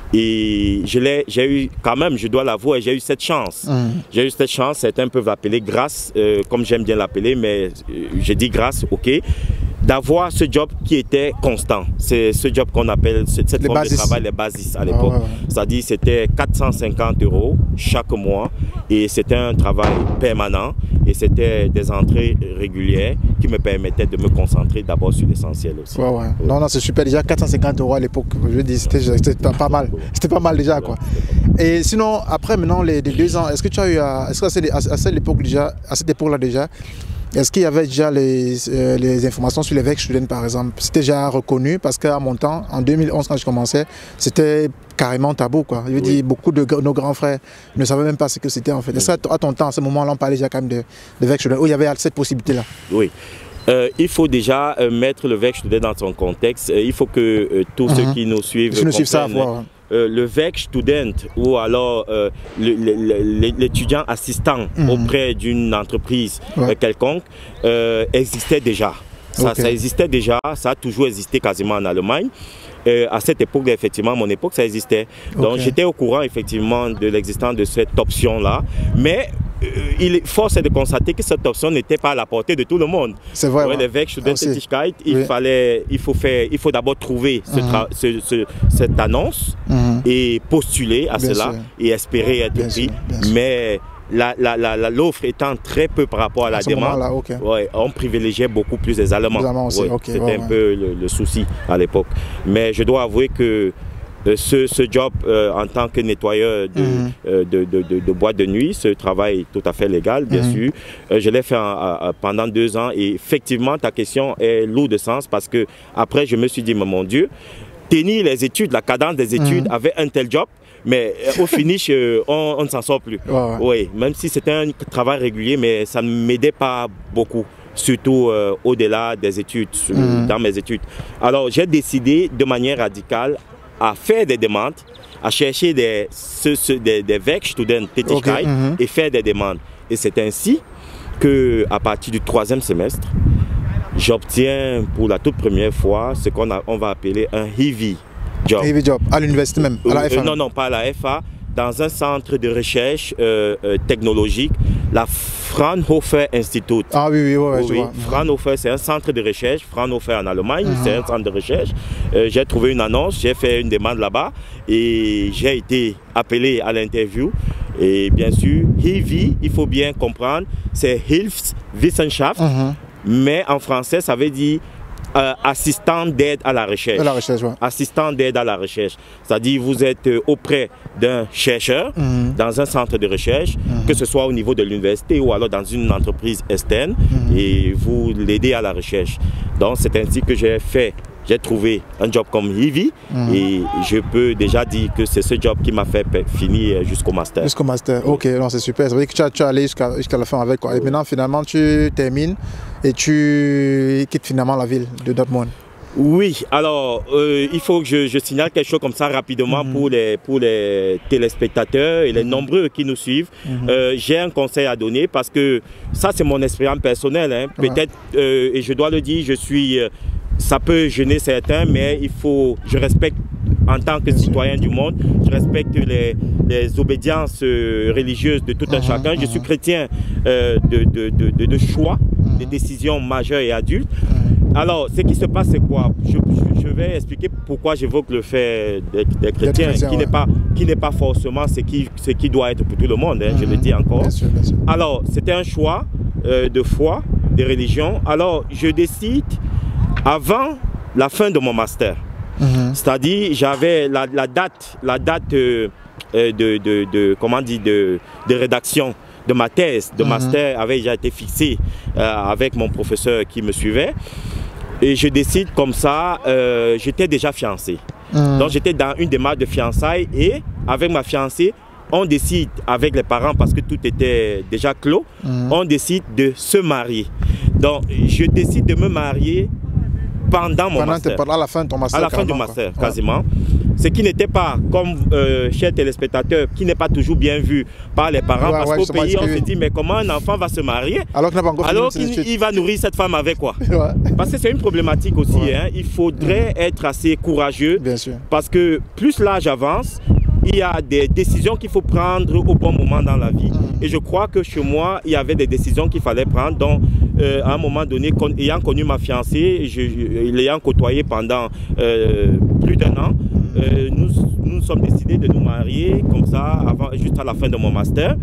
Et j'ai eu quand même, je dois l'avouer, j'ai eu cette chance. Mmh. J'ai eu cette chance, certains peuvent l'appeler grâce, euh, comme j'aime bien l'appeler, mais euh, je dis grâce, ok, d'avoir ce job qui était constant. C'est ce job qu'on appelle, cette les forme basis. de travail, les bases à l'époque. Ah ouais, ouais. C'est-à-dire c'était quatre cent cinquante euros chaque mois et c'était un travail permanent et c'était des entrées régulières qui me permettaient de me concentrer d'abord sur l'essentiel aussi. Ouais, ouais. Ouais. Non, non, c'est super. Déjà quatre cent cinquante euros à l'époque, je veux dire, c'était pas mal. C'était pas mal déjà, quoi. Et sinon, après maintenant les, les deux ans, est-ce que tu as eu, est-ce qu'à cette époque déjà, à cette époque-là déjà, est-ce qu'il y avait déjà les, euh, les informations sur les Werkstudenten par exemple? C'était déjà reconnu parce qu'à mon temps, en deux mille onze quand je commençais, c'était carrément tabou quoi. Je veux oui. dire, beaucoup de nos grands frères ne savaient même pas ce que c'était en fait. Oui. Et ça, à ton temps, à ce moment-là, on parlait déjà quand même de, de Werkstudenten, où il y avait cette possibilité-là. Oui. Euh, il faut déjà euh, mettre le Werkstudent dans son contexte. Euh, il faut que euh, tous mm-hmm. ceux qui nous suivent qui nous suivent ça, voir. Euh, le Werkstudent ou alors euh, l'étudiant assistant mmh. auprès d'une entreprise ouais. euh, quelconque euh, existait déjà. Ça, okay. ça existait déjà, ça a toujours existé quasiment en Allemagne. Euh, à cette époque, effectivement, à mon époque, ça existait. Donc okay. j'étais au courant effectivement de l'existence de cette option-là. Mais euh, il est force de constater que cette option n'était pas à la portée de tout le monde. C'est vrai. Ouais, ouais. Les Werkstudententätigkeit, il oui. fallait, il faut faire, il faut d'abord trouver ce mm-hmm. ce, ce, cette annonce mm-hmm. et postuler à bien cela sûr. Et espérer être bien pris. Sûr, mais l'offre la, la, la, étant très peu par rapport à la à demande, okay. ouais, on privilégiait beaucoup plus les Allemands. Ouais, okay, C'était ouais, un ouais. peu le, le souci à l'époque. Mais je dois avouer que euh, ce, ce job euh, en tant que nettoyeur de, mm-hmm. euh, de, de, de, de boîte de nuit, ce travail tout à fait légal, bien mm-hmm. sûr, euh, je l'ai fait en, en, pendant deux ans. Et effectivement, ta question est lourde de sens parce que après, je me suis dit, mais mon Dieu, tenir les études, la cadence des études mm-hmm. avec un tel job, mais au finish, euh, on, on ne s'en sort plus. Ouais, ouais. Oui, même si c'était un travail régulier, mais ça ne m'aidait pas beaucoup, surtout euh, au-delà des études, mmh. dans mes études. Alors j'ai décidé de manière radicale à faire des demandes, à chercher des, ce, ce, des, des Werkstudententätigkeit okay. mmh. et faire des demandes. Et c'est ainsi qu'à partir du troisième semestre, j'obtiens pour la toute première fois ce qu'on on va appeler un Hiwi. Job. Heavy job, à l'université même, à la F A? Euh, non, non, pas à la F A, dans un centre de recherche euh, euh, technologique, la Fraunhofer Institute. Ah oui, oui, ouais, oui, oui. Fraunhofer, c'est un centre de recherche, Fraunhofer en Allemagne, mm-hmm. c'est un centre de recherche. Euh, j'ai trouvé une annonce, j'ai fait une demande là-bas et j'ai été appelé à l'interview. Et bien sûr, Hiwi, il faut bien comprendre, c'est Hilfswissenschaft, mm-hmm. mais en français, ça veut dire Euh, assistant d'aide à la recherche. À la recherche ouais. Assistant d'aide à la recherche. C'est-à-dire vous êtes euh, auprès d'un chercheur mm-hmm. dans un centre de recherche, mm-hmm. que ce soit au niveau de l'université ou alors dans une entreprise externe, mm-hmm. et vous l'aidez à la recherche. Donc c'est ainsi que j'ai fait. J'ai trouvé un job comme Hiwi mmh. et je peux déjà dire que c'est ce job qui m'a fait finir jusqu'au master. Jusqu'au master, ok, c'est super. Ça veut dire que tu, as, tu es allé jusqu'à jusqu'à la fin avec quoi. Et maintenant, finalement, tu termines et tu quittes finalement la ville de Dortmund. Oui, alors euh, il faut que je, je signale quelque chose comme ça rapidement mmh. pour, les, pour les téléspectateurs et les mmh. nombreux qui nous suivent. Mmh. Euh, j'ai un conseil à donner parce que ça c'est mon expérience personnelle. Hein. Peut-être, ouais. euh, et je dois le dire, je suis... Euh, ça peut gêner certains, mais il faut, je respecte en tant que citoyen du monde. Je respecte les, les obédiences euh, religieuses de tout un uh-huh, chacun. Uh-huh. Je suis chrétien euh, de, de, de, de, de choix, uh-huh. de décisions majeures et adultes. Uh-huh. Alors, ce qui se passe, c'est quoi? je, je, je vais expliquer pourquoi j'évoque le fait d'être des chrétiens, chrétien, qui n'est ouais. pas, qui n'est pas forcément ce qui, ce qui doit être pour tout le monde, hein, uh-huh. je le dis encore. Bien sûr, bien sûr. Alors, c'était un choix euh, de foi, de religion. Alors, je décide avant la fin de mon master. Mm-hmm. C'est-à-dire, j'avais la, la date, la date euh, de, de, de, comment dit, de, de rédaction de ma thèse, de mm-hmm. master, avait déjà été fixée euh, avec mon professeur qui me suivait. Et je décide comme ça, euh, j'étais déjà fiancé. Mm-hmm. Donc, j'étais dans une démarche de fiançailles et avec ma fiancée, on décide avec les parents, parce que tout était déjà clos, mm-hmm. on décide de se marier. Donc, je décide de me marier pendant mon pendant master. À la fin de ton master. À la fin du master, quoi. Quasiment. Ouais. Ce qui n'était pas, comme euh, chers téléspectateurs, qui n'est pas toujours bien vu par les parents, ouais, parce ouais, qu'au pays, on se dit, mais comment un enfant va se marier alors qu'il il va nourrir cette femme avec quoi? Ouais. Parce que c'est une problématique aussi. Ouais. Hein. Il faudrait mmh. être assez courageux. Bien sûr. Parce que plus l'âge avance, il y a des décisions qu'il faut prendre au bon moment dans la vie. Mmh. Et je crois que chez moi, il y avait des décisions qu'il fallait prendre. Donc, euh, à un moment donné, ayant connu ma fiancée, l'ayant côtoyée pendant euh, plus d'un an, euh, nous nous sommes décidés de nous marier comme ça, avant, juste à la fin de mon master.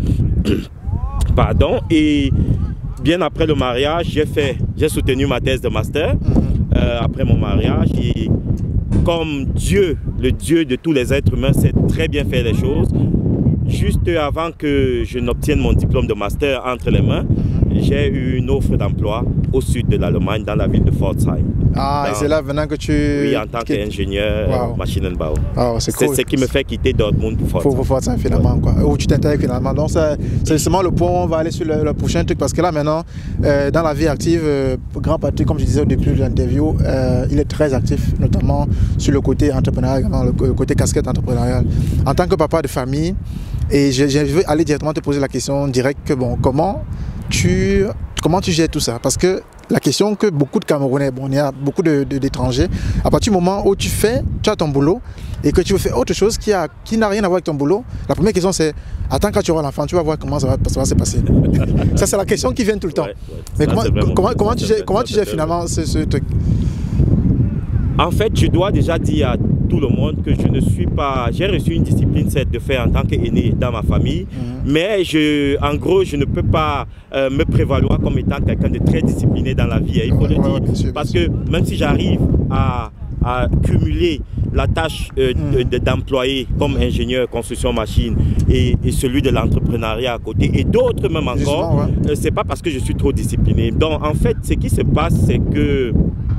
Pardon. Et bien après le mariage, j'ai fait, j'ai soutenu ma thèse de master euh, après mon mariage. Et comme Dieu, le Dieu de tous les êtres humains, sait très bien faire les choses, juste avant que je n'obtienne mon diplôme de master entre les mains, j'ai eu une offre d'emploi au sud de l'Allemagne, dans la ville de Pforzheim. Ah, dans, et c'est là maintenant que tu... Oui, en tant qu'ingénieur wow. Maschinenbau. Oh, c'est cool. ce qui me fait quitter Dortmund pour Pforzheim. Pour Pforzheim, finalement, quoi. Où tu t'intègres finalement. Donc, c'est justement le point où on va aller sur le, le prochain truc, parce que là, maintenant, euh, dans la vie active, euh, Grand Patrick, comme je disais au début de l'interview, euh, il est très actif, notamment sur le côté entrepreneurial, le côté casquette entrepreneuriale. En tant que papa de famille, et je, je veux aller directement te poser la question directe, que bon, comment tu, comment tu gères tout ça? Parce que la question que beaucoup de Camerounais, bon, il y a beaucoup d'étrangers, à partir du moment où tu fais, tu as ton boulot et que tu veux faire autre chose qui n'a qui n'a rien à voir avec ton boulot, la première question c'est, attends quand tu auras l'enfant, tu vas voir comment ça va, ça va se passer. Ça c'est la question qui vient tout le temps. Ouais, ouais. Mais ça, comment, comment, comment tu gères, comment tu gères finalement ce, ce truc? En fait, je dois déjà dire à tout le monde que je ne suis pas... J'ai reçu une discipline, c'est de faire en tant qu'aîné dans ma famille. Mmh. Mais je, en gros, je ne peux pas euh, me prévaloir comme étant quelqu'un de très discipliné dans la vie. Hein, il faut ouais, le dire. Ouais, bien sûr, parce bien sûr. que même si j'arrive à, à cumuler la tâche euh, mmh. d'employé comme ingénieur construction machine et, et celui de l'entrepreneuriat à côté et d'autres même encore, ouais. euh, c'est pas parce que je suis trop discipliné. Donc en fait, ce qui se passe, c'est que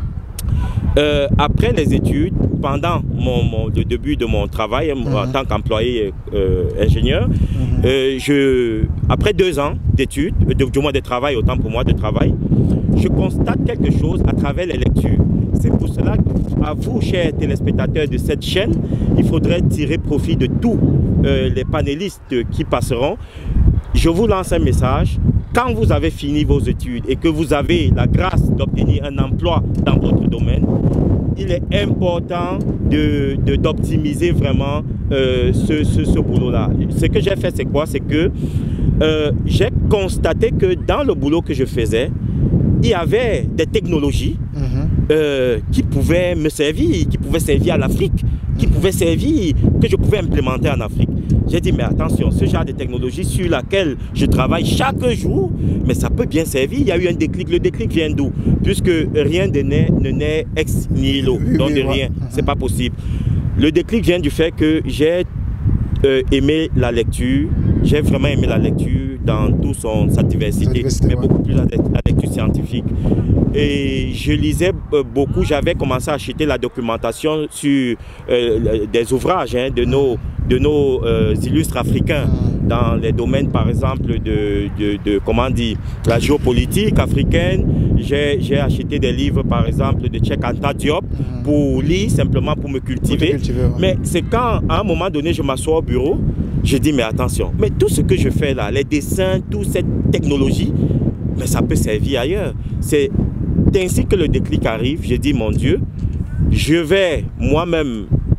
Euh, après les études, pendant mon, mon, le début de mon travail mmh. en tant qu'employé euh, ingénieur, mmh. euh, je, après deux ans d'études, du moins de travail, autant pour moi de travail, je constate quelque chose à travers les lectures. C'est pour cela qu'à vous, chers téléspectateurs de cette chaîne, il faudrait tirer profit de tous euh, les panélistes qui passeront. Je vous lance un message. Quand vous avez fini vos études et que vous avez la grâce d'obtenir un emploi dans votre domaine, il est important de, de, d'optimiser vraiment euh, ce, ce, ce boulot-là. Ce que j'ai fait, c'est quoi? C'est que euh, j'ai constaté que dans le boulot que je faisais, il y avait des technologies mm-hmm. euh, qui pouvaient me servir, qui pouvaient servir à l'Afrique, qui pouvaient servir, que je pouvais implémenter en Afrique. J'ai dit, mais attention, ce genre de technologie sur laquelle je travaille chaque jour, mais ça peut bien servir. Il y a eu un déclic. Le déclic vient d'où? Puisque rien de naît, ne naît ex nihilo, oui, donc oui, de rien. Ouais. C'est pas possible. Le déclic vient du fait que j'ai euh, aimé la lecture. J'ai vraiment aimé la lecture dans toute son, sa diversité, diversité mais ouais. beaucoup plus la, la lecture scientifique. Et je lisais beaucoup. J'avais commencé à acheter la documentation sur euh, des ouvrages hein, de nos de nos euh, illustres africains dans les domaines par exemple de, de, de comment dire, la géopolitique africaine. J'ai acheté des livres par exemple de Cheikh Anta Diop pour lire, simplement pour me cultiver. Pour cultiver ouais. Mais c'est quand à un moment donné je m'assois au bureau, je dis mais attention, mais tout ce que je fais là, les dessins, toute cette technologie, mais ça peut servir ailleurs. C'est ainsi que le déclic arrive. J'ai dit mon Dieu, je vais moi-même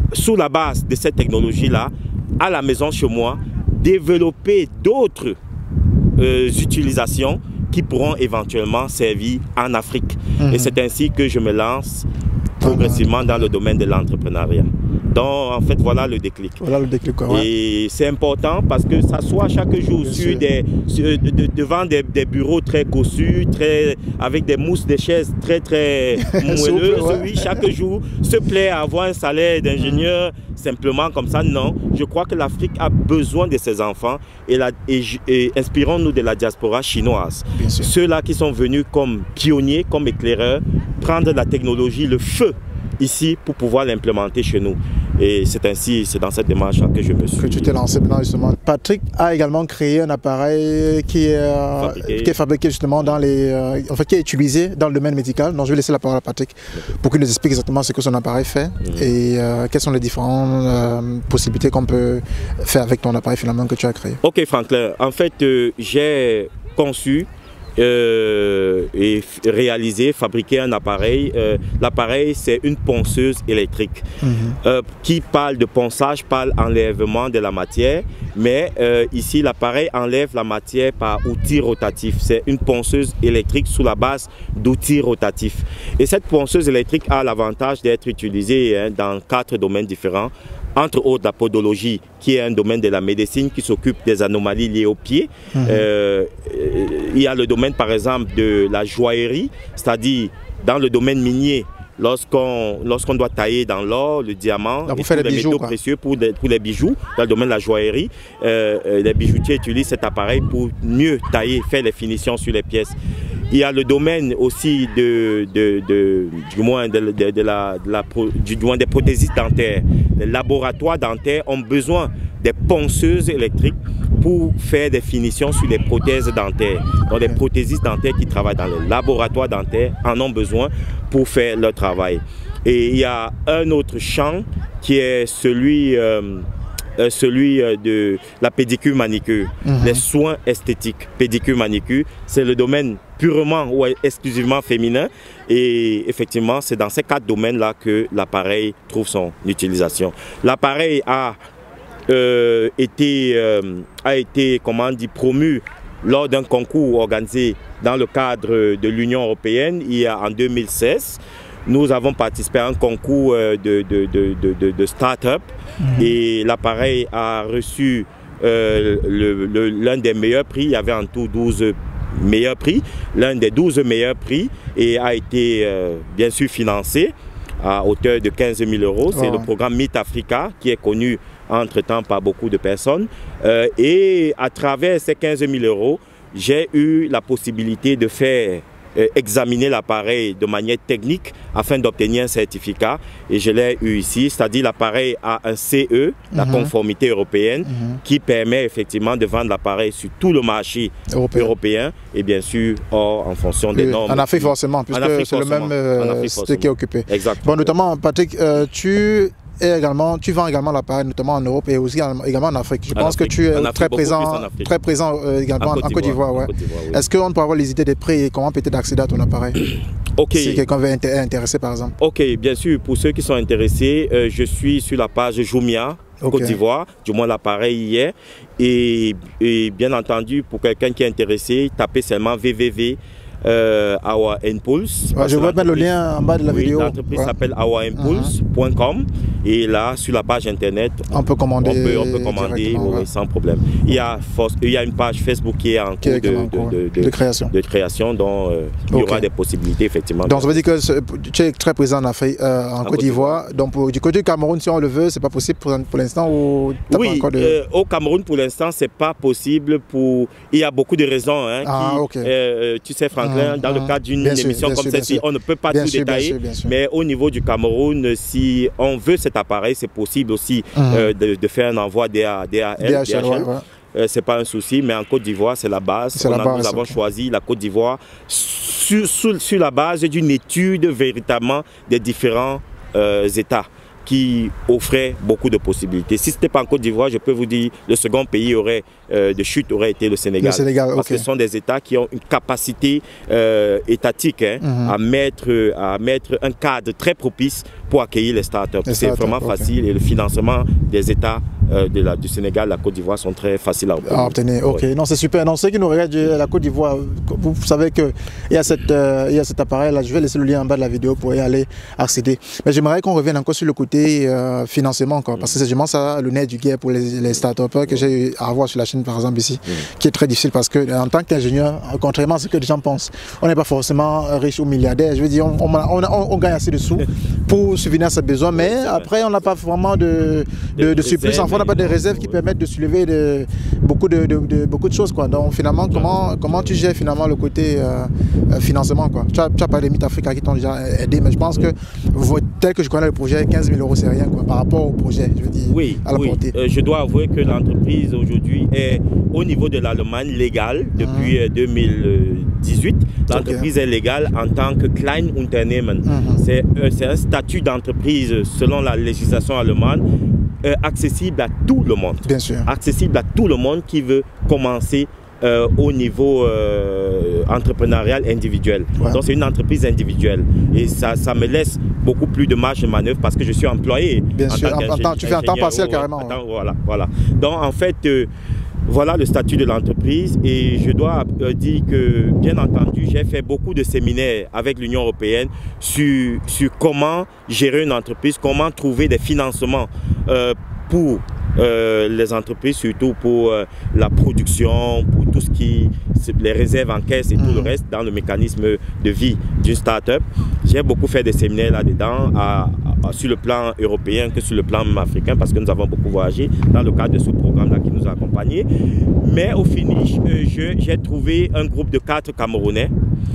sous la base de cette technologie-là, à la maison chez moi, développer d'autres euh, utilisations qui pourront éventuellement servir en Afrique. Mmh. Et c'est ainsi que je me lance progressivement dans le domaine de l'entrepreneuriat. Donc, en fait, voilà le déclic. Voilà le déclic, quoi, ouais. Et c'est important parce que ça soit chaque jour sur des, sur, de, de, devant des, des bureaux très cossus, très, avec des mousses, des chaises très, très moelleuses. Ouais. Oui, chaque jour se plaît à avoir un salaire d'ingénieur mmh. simplement comme ça. Non, je crois que l'Afrique a besoin de ses enfants et, la, et, et inspirons-nous de la diaspora chinoise. Ceux-là qui sont venus comme pionniers, comme éclaireurs, prendre la technologie, le feu ici pour pouvoir l'implémenter chez nous. Et c'est ainsi, c'est dans cette démarche que je me suis... Que tu t'es lancé maintenant justement. Patrick a également créé un appareil qui est, euh, fabriqué. qui est fabriqué justement dans les... Euh, en fait, qui est utilisé dans le domaine médical. Donc je vais laisser la parole à Patrick pour qu'il nous explique exactement ce que son appareil fait mmh. et euh, quelles sont les différentes euh, possibilités qu'on peut faire avec ton appareil finalement que tu as créé. Ok Franklin, en fait euh, j'ai conçu Euh, et réaliser, fabriquer un appareil. Euh, L'appareil, c'est une ponceuse électrique. Mmh. Euh, qui parle de ponçage, parle enlèvement de la matière, mais euh, ici, l'appareil enlève la matière par outil rotatif. C'est une ponceuse électrique sous la base d'outils rotatifs. Et cette ponceuse électrique a l'avantage d'être utilisée hein, dans quatre domaines différents. Entre autres la podologie, qui est un domaine de la médecine qui s'occupe des anomalies liées aux pieds. Mmh. Euh, il y a le domaine par exemple de la joaillerie, c'est-à-dire dans le domaine minier, lorsqu'on lorsqu'on doit tailler dans l'or, le diamant, et tous les bijoux, métaux quoi. précieux pour, des, pour les bijoux, dans le domaine de la joaillerie, euh, les bijoutiers utilisent cet appareil pour mieux tailler, faire les finitions sur les pièces. Il y a le domaine aussi de, de, de, du moins de, de, de la, de la, du moins des prothésistes dentaires. Les laboratoires dentaires ont besoin des ponceuses électriques pour faire des finitions sur les prothèses dentaires. Donc les prothésistes dentaires qui travaillent dans les laboratoires dentaires en ont besoin pour faire leur travail. Et il y a un autre champ qui est celui... Euh, Euh, celui euh, de la pédicure manicure, mmh. les soins esthétiques, pédicure manicure, c'est le domaine purement ou exclusivement féminin et effectivement c'est dans ces quatre domaines-là que l'appareil trouve son utilisation. L'appareil a, euh, été, euh, a été comment dire, promu lors d'un concours organisé dans le cadre de l'Union européenne il y a en deux mille seize. Nous avons participé à un concours de, de, de, de, de start-up mmh. et l'appareil a reçu euh, l'un des meilleurs prix. Il y avait en tout douze meilleurs prix, l'un des douze meilleurs prix et a été euh, bien sûr financé à hauteur de quinze mille euros. C'est oh. le programme Meet Africa qui est connu entre-temps par beaucoup de personnes. Euh, et à travers ces quinze mille euros, j'ai eu la possibilité de faire Euh, examiner l'appareil de manière technique afin d'obtenir un certificat et je l'ai eu ici, c'est-à-dire l'appareil a un C E, la mm-hmm. conformité européenne, mm-hmm. qui permet effectivement de vendre l'appareil sur tout le marché européen, européen et bien sûr or, en fonction des oui, normes. En Afrique forcément, puisque c'est le même euh, site qui est occupé. Exactement. Bon, notamment Patrick, euh, tu... Et également, tu vends également l'appareil, notamment en Europe et aussi également en Afrique. Je en pense Afrique, que tu es Afrique, très, présent, très présent euh, également en Côte d'Ivoire. Ouais. Oui. Est-ce qu'on peut avoir les idées des prix et comment peut-être accéder à ton appareil okay. si quelqu'un veut être intéressé par exemple? Ok, bien sûr, pour ceux qui sont intéressés, euh, je suis sur la page Jumia, okay. Côte d'Ivoire, du moins l'appareil y est. Et, et bien entendu, pour quelqu'un qui est intéressé, tapez seulement w w w Euh, Our Impulse. Ouais, je vais mettre le lien en bas de la oui, vidéo. L'entreprise ouais. s'appelle our impulse point com uh-huh. et là sur la page internet on peut commander, on peut, on peut commander oui, ouais. sans problème. Il y, a, il y a une page Facebook qui est en qui cours, est de, de, de, de, de création, de création dont euh, il y okay. aura des possibilités effectivement. Donc ça veut dire que tu es très présent en, Afrique, euh, en, en Côte d'Ivoire. Donc pour, du côté du Cameroun, si on le veut, c'est pas possible pour, pour l'instant ou oui, de... euh, au Cameroun pour l'instant c'est pas possible pour. Il y a beaucoup de raisons. Hein, ah, qui, okay. euh, tu sais Franklin. Mmh, dans mmh. le cadre d'une émission sûr, comme celle-ci, on ne peut pas bien tout sûr, détailler, bien sûr, bien sûr. Mais au niveau du Cameroun, si on veut cet appareil, c'est possible aussi mmh. euh, de, de faire un envoi D H L. D H L, D H L ouais, ouais. Euh, c'est pas un souci, mais en Côte d'Ivoire, c'est la base. On la a, base nous avons okay. choisi la Côte d'Ivoire sur, sur, sur la base d'une étude véritablement des différents euh, États qui offrait beaucoup de possibilités. Si ce n'était pas en Côte d'Ivoire, je peux vous dire le second pays aurait euh, de chute aurait été le Sénégal. Le Sénégal, Parce okay. que ce sont des États qui ont une capacité euh, étatique hein, mm-hmm. à, mettre, à mettre un cadre très propice pour accueillir les startups. C'est vraiment okay. facile et le financement des États euh, de la, du Sénégal, la Côte d'Ivoire sont très faciles à obtenir. À obtenir. Ok, ouais. Non, c'est super. Non, ceux qui nous regardent la Côte d'Ivoire, vous, vous savez qu'il y a cette, euh, il y a cet appareil là. Je vais laisser le lien en bas de la vidéo pour y aller accéder. Mais j'aimerais qu'on revienne encore sur le côté euh, financement, quoi, parce que c'est vraiment ça le nerf du guerre pour les, les startups que j'ai eu à voir sur la chaîne, par exemple ici, mmh. qui est très difficile parce que en tant qu'ingénieur, contrairement à ce que les gens pensent, on n'est pas forcément riche ou milliardaire. Je veux dire, on, on, on, on, on gagne assez de sous pour subvenir à ses besoins, mais oui, après on n'a pas vraiment de, de, de, de surplus. Enfin, on n'a pas de réserves qui permettent de soulever de, beaucoup, de, de, de, beaucoup de choses, quoi. Donc finalement, comment, comment tu gères finalement le côté euh, financement, quoi. Tu as, tu as parlé des Meet Africa qui t'ont déjà aidé, mais je pense que tel que je connais le projet, quinze mille euros c'est rien, quoi, par rapport au projet, je veux dire, oui, à la oui. portée. Euh, je dois avouer que l'entreprise aujourd'hui est au niveau de l'Allemagne légale depuis mmh. deux mille dix-huit. L'entreprise okay. est légale en tant que Klein Unternehmen. Mmh. C'est euh, un statut d'entreprise selon la législation allemande euh, accessible à tout le monde. Bien sûr. Accessible à tout le monde qui veut commencer Euh, au niveau euh, entrepreneurial individuel. Ouais. Donc c'est une entreprise individuelle et ça, ça me laisse beaucoup plus de marge de manœuvre parce que je suis employé. Bien en sûr, tant en, en, tu fais un temps partiel oh, carrément. Attends, ouais. Voilà, voilà. Donc en fait, euh, voilà le statut de l'entreprise et je dois euh, dire que bien entendu, j'ai fait beaucoup de séminaires avec l'Union européenne sur, sur comment gérer une entreprise, comment trouver des financements euh, pour Euh, les entreprises, surtout pour euh, la production, pour tout ce qui, les réserves en caisse et mmh. tout le reste dans le mécanisme de vie d'une start-up. J'ai beaucoup fait des séminaires là-dedans, sur le plan européen que sur le plan africain, parce que nous avons beaucoup voyagé dans le cadre de ce programme-là qui nous a accompagnés. Mais au finish, euh, j'ai trouvé un groupe de quatre Camerounais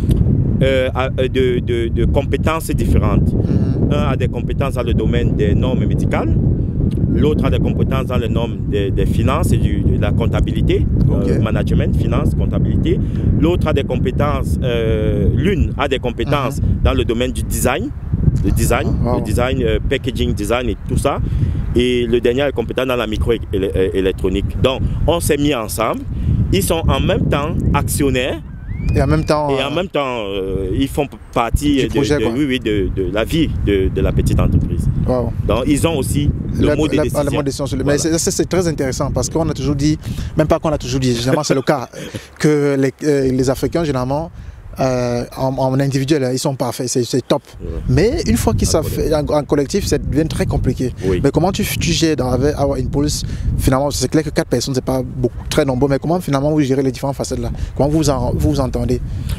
euh, de, de, de compétences différentes. Mmh. Un a des compétences dans le domaine des normes médicales. L'autre a des compétences dans le normes des, des finances et du, de la comptabilité, okay. euh, management, finance, comptabilité. L'autre a des compétences, euh, l'une a des compétences uh-huh. dans le domaine du design, le design, uh-huh. wow. le design, euh, packaging design et tout ça. Et le dernier a des compétences dans la microélectronique. Donc, on s'est mis ensemble. Ils sont en même temps actionnaires. Et en même temps, et en même temps euh, ils font partie du projet, de, de, oui, oui, de, de la vie de, de la petite entreprise. Wow. Donc ils ont aussi le la, mot de la, décision. La, la mot de décision sur le... voilà. Mais c'est très intéressant parce qu'on a toujours dit, même pas qu'on a toujours dit, généralement c'est le cas, que les, euh, les Africains généralement Euh, en, en individuel, ils sont parfaits, c'est top. Ouais. Mais une fois qu'ils savent en, en collectif, ça devient très compliqué. Oui. Mais comment tu, tu gères dans, avec Our Impulse? Finalement, c'est clair que quatre personnes, c'est pas beaucoup, très nombreux, mais comment finalement vous gérez les différentes facettes là? Comment vous en, vous, vous entendez?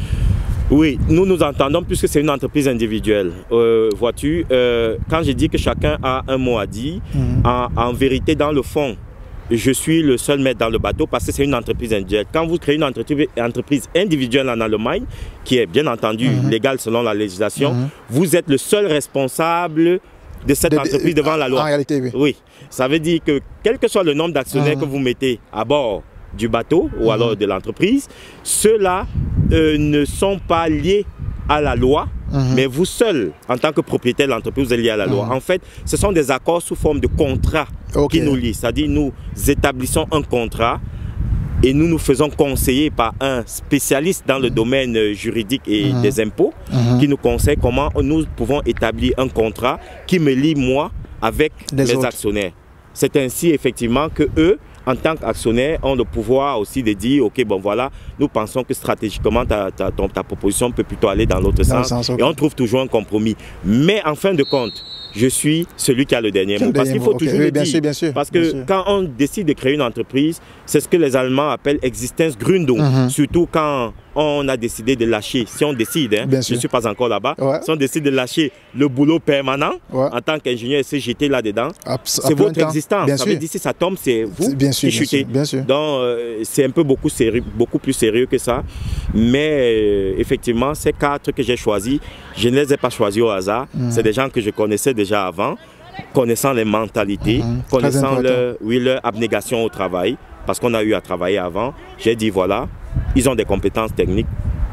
Oui, nous nous entendons puisque c'est une entreprise individuelle. Euh, Vois-tu, euh, quand je dis que chacun a un mot à dire, mmh. en, en vérité, dans le fond, je suis le seul maître dans le bateau parce que c'est une entreprise individuelle. Quand vous créez une entreprise, entreprise individuelle en Allemagne, qui est bien entendu mmh. légale selon la législation, mmh. vous êtes le seul responsable de cette de, entreprise de, devant la loi. En réalité, oui. Oui. Ça veut dire que quel que soit le nombre d'actionnaires mmh. que vous mettez à bord du bateau ou mmh. alors de l'entreprise, ceux-là euh, ne sont pas liés à la loi, mmh. mais vous seul, en tant que propriétaire de l'entreprise, vous êtes lié à la mmh. loi. En fait, ce sont des accords sous forme de contrat okay. qui nous lient. C'est-à-dire, nous établissons un contrat et nous nous faisons conseiller par un spécialiste dans le domaine juridique et mmh. des impôts mmh. qui nous conseille comment nous pouvons établir un contrat qui me lie, moi, avec les, les actionnaires. C'est ainsi, effectivement, que eux, en tant qu'actionnaire, ont le pouvoir aussi de dire, ok, bon voilà, nous pensons que stratégiquement, ta, ta, ta, ta proposition peut plutôt aller dans l'autre sens. sens okay. Et on trouve toujours un compromis. Mais en fin de compte, je suis celui qui a le dernier mot. Parce qu'il faut okay. toujours oui, le bien dire. Sûr, bien sûr, parce que bien sûr. Quand on décide de créer une entreprise, c'est ce que les Allemands appellent Existenzgründung. Mm-hmm. Surtout quand on a décidé de lâcher, si on décide, hein, je ne suis pas encore là-bas, ouais. si on décide de lâcher le boulot permanent, ouais. en tant qu'ingénieur, se jeter là-dedans, c'est votre existence. Bien ça sûr. Veut dire si ça tombe, c'est vous bien sûr, qui chutez. Bien sûr. Donc, euh, c'est un peu beaucoup, sérieux, beaucoup plus sérieux que ça. Mais euh, effectivement, ces quatre que j'ai choisis, je ne les ai pas choisis au hasard. Mm. C'est des gens que je connaissais déjà avant, connaissant les mentalités, mm-hmm. connaissant leur, oui, leur abnégation au travail, parce qu'on a eu à travailler avant. J'ai dit, voilà, ils ont des compétences techniques.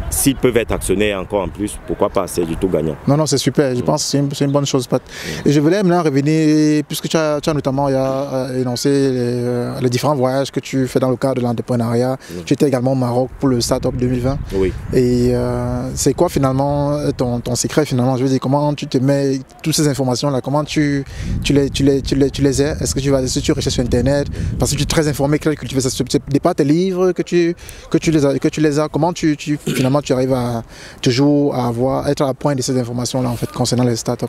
s'ils peuvent être actionnaires encore en plus, pourquoi pas, c'est du tout gagnant. Non, non, c'est super, je pense que c'est une, une bonne chose, Pat. Et je voulais maintenant revenir, puisque tu as, tu as notamment il y a, énoncé les, les différents voyages que tu fais dans le cadre de l'entrepreneuriat. Mm. Tu étais également au Maroc pour le Startup deux mille vingt. Oui. Et euh, c'est quoi finalement ton, ton secret finalement? Je veux dire, comment tu te mets toutes ces informations-là, comment tu, tu, les, tu, les, tu, les, tu les as? Est-ce que tu vas si tu recherches sur Internet? Parce que tu es très informé que tu fais ça. C'est pas tes livres que tu, que tu, les, as, que tu les as. Comment tu, tu finalement tu arrives à toujours à avoir, être à la pointe de ces informations-là en fait concernant les startups?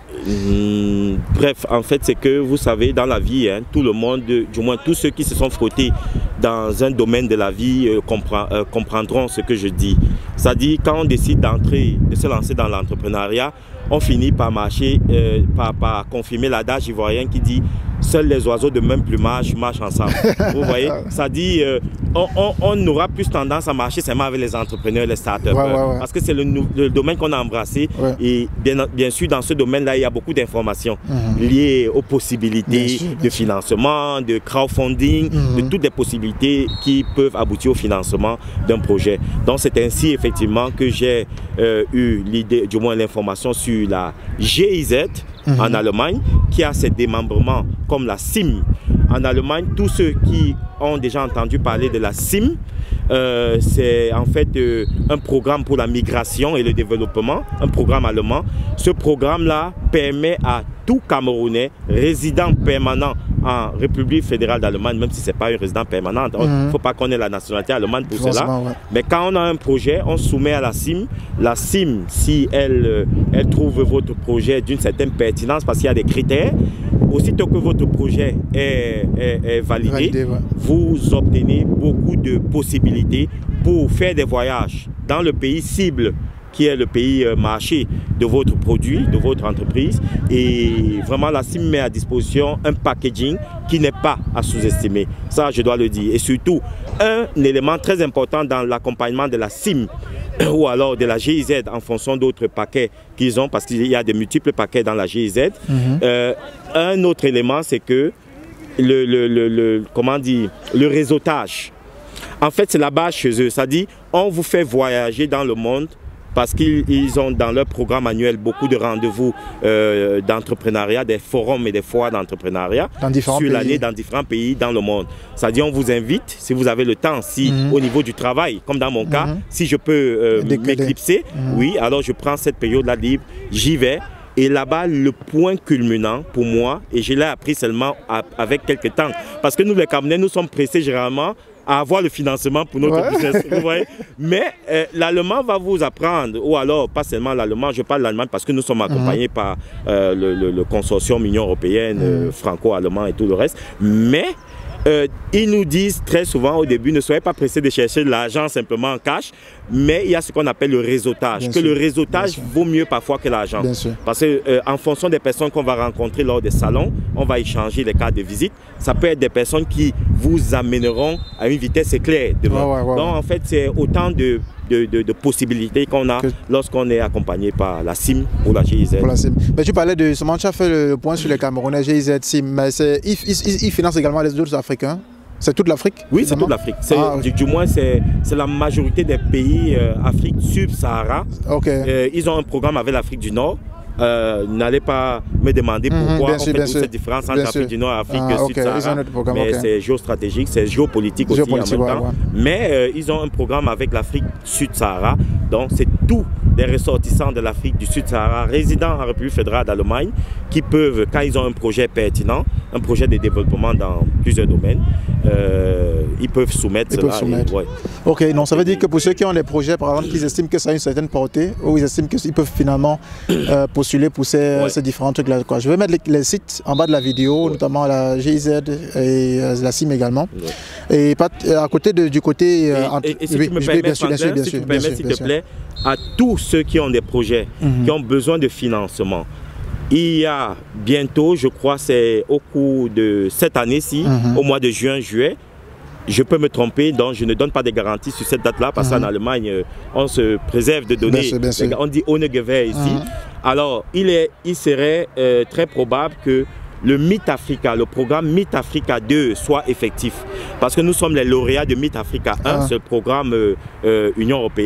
Mmh, bref, en fait, c'est que vous savez, dans la vie, hein, tout le monde, du moins tous ceux qui se sont frottés dans un domaine de la vie euh, comprend, euh, comprendront ce que je dis. C'est-à-dire, quand on décide d'entrer, de se lancer dans l'entrepreneuriat, on finit par marcher, euh, par, par confirmer l'adage ivoirien qui dit « Seuls les oiseaux de même plumage marchent ensemble ». Vous voyez, ça dit euh, on, on, on aura plus tendance à marcher seulement avec les entrepreneurs, les startups, ouais, ouais, ouais. parce que c'est le, le domaine qu'on a embrassé. Ouais. Et bien, bien sûr, dans ce domaine-là, il y a beaucoup d'informations mmh. liées aux possibilités sûr, de financement, de crowdfunding, mmh. de toutes les possibilités qui peuvent aboutir au financement d'un projet. Donc, c'est ainsi, effectivement, que j'ai euh, eu l'idée, du moins l'information sur la G I Z mmh. en Allemagne, qui a ses démembrements comme la S I M. En Allemagne, tous ceux qui ont déjà entendu parler de la S I M, euh, c'est en fait euh, un programme pour la migration et le développement, un programme allemand. Ce programme-là permet à tout Camerounais résident permanent en République fédérale d'Allemagne, même si ce n'est pas un résident permanent, il ne mmh. faut pas qu'on ait la nationalité allemande pour cela. Ouais. Mais quand on a un projet, on soumet à la S I M. La S I M, si elle, elle trouve votre projet d'une certaine pertinence, parce qu'il y a des critères, aussitôt que votre projet est, est, est validé, validé ouais. vous obtenez beaucoup de possibilités pour faire des voyages dans le pays cible, qui est le pays marché de votre produit, de votre entreprise. Et vraiment, la S I M met à disposition un packaging qui n'est pas à sous-estimer. Ça, je dois le dire. Et surtout, un élément très important dans l'accompagnement de la S I M ou alors de la G I Z en fonction d'autres paquets qu'ils ont, parce qu'il y a de multiples paquets dans la G I Z. Mm-hmm. euh, un autre élément, c'est que le, le, le, le, comment dire, le réseautage. En fait, c'est la base chez eux. Ça dit, on vous fait voyager dans le monde parce qu'ils ont dans leur programme annuel beaucoup de rendez-vous euh, d'entrepreneuriat, des forums et des foires d'entrepreneuriat sur l'année dans différents pays dans le monde. C'est-à-dire on vous invite, si vous avez le temps, si mm-hmm. au niveau du travail, comme dans mon cas, mm-hmm. si je peux euh, m'éclipser, mm-hmm. oui, alors je prends cette période-là libre, j'y vais. Et là-bas, le point culminant pour moi, et je l'ai appris seulement à, avec quelques temps, parce que nous les Camerounais, nous sommes pressés généralement à avoir le financement pour notre ouais. business, vous voyez. Mais euh, l'allemand va vous apprendre, ou alors pas seulement l'allemand, je parle l'allemand parce que nous sommes accompagnés mmh. par euh, le, le, le consortium Union européenne, mmh. euh, franco-allemand et tout le reste. Mais euh, ils nous disent très souvent au début, ne soyez pas pressés de chercher l'argent simplement en cash, mais il y a ce qu'on appelle le réseautage. Bien que sûr. Le réseautage vaut mieux parfois que l'argent. Parce qu'en euh, fonction des personnes qu'on va rencontrer lors des salons, on va échanger les cartes de visite. Ça peut être des personnes qui vous amèneront à une vitesse éclair demain. Ouais, ouais, ouais. Donc en fait, c'est autant de, de, de, de possibilités qu'on a que... lorsqu'on est accompagné par la S I M ou la G I Z. Pour la S I M. Mais tu parlais de, justement, tu as fait le point sur les Camerounais, G I Z, S I M, mais ils, ils, ils financent également les autres Africains. C'est toute l'Afrique? Oui, c'est toute l'Afrique. Ah, okay. du, du moins, c'est la majorité des pays euh, Afrique sub-Sahara. Okay. Euh, ils ont un programme avec l'Afrique du Nord. Euh, N'allez pas me demander pourquoi mmh, on sûr, fait toute cette différence entre l'Afrique du Nord et l'Afrique ah, sub-Sahara. Okay. Mais okay. c'est géostratégique, c'est géopolitique aussi géopolitique, en même temps. Ouais, ouais. Mais euh, ils ont un programme avec l'Afrique sud-Sahara. Donc, c'est tous des ressortissants de l'Afrique du Sud-Sahara résidant en République fédérale d'Allemagne qui peuvent, quand ils ont un projet pertinent, un projet de développement dans plusieurs domaines, euh, ils peuvent soumettre ils cela. Peuvent soumettre. Et, ouais. Ok, non, ça veut dire que pour ceux qui ont des projets, par exemple, qu'ils estiment que ça a une certaine portée, ou ils estiment qu'ils peuvent finalement euh, postuler pour ces, ouais. ces différents trucs-là. Je vais mettre les, les sites en bas de la vidéo, ouais. notamment la G I Z et euh, la S I M également. Ouais. Et pas, à côté de, du côté... Euh, et, et, et si oui, tu me permets, bien sûr, bien sûr, bien sûr, si tu me permets, s'il te plaît, à tous ceux qui ont des projets, mm-hmm. qui ont besoin de financement, il y a bientôt, je crois, c'est au cours de cette année-ci, mm-hmm. au mois de juin, juillet, je peux me tromper, donc je ne donne pas de garantie sur cette date-là, parce qu'en mm-hmm. Allemagne, on se préserve de donner, bien sûr, bien sûr. On dit ohne Gewähr ici. Mm-hmm. Alors, il, est, il serait euh, très probable que le Meet Africa, le programme Meet Africa deux soit effectif. Parce que nous sommes les lauréats de Meet Africa un, ah. ce programme euh, euh, Union européenne.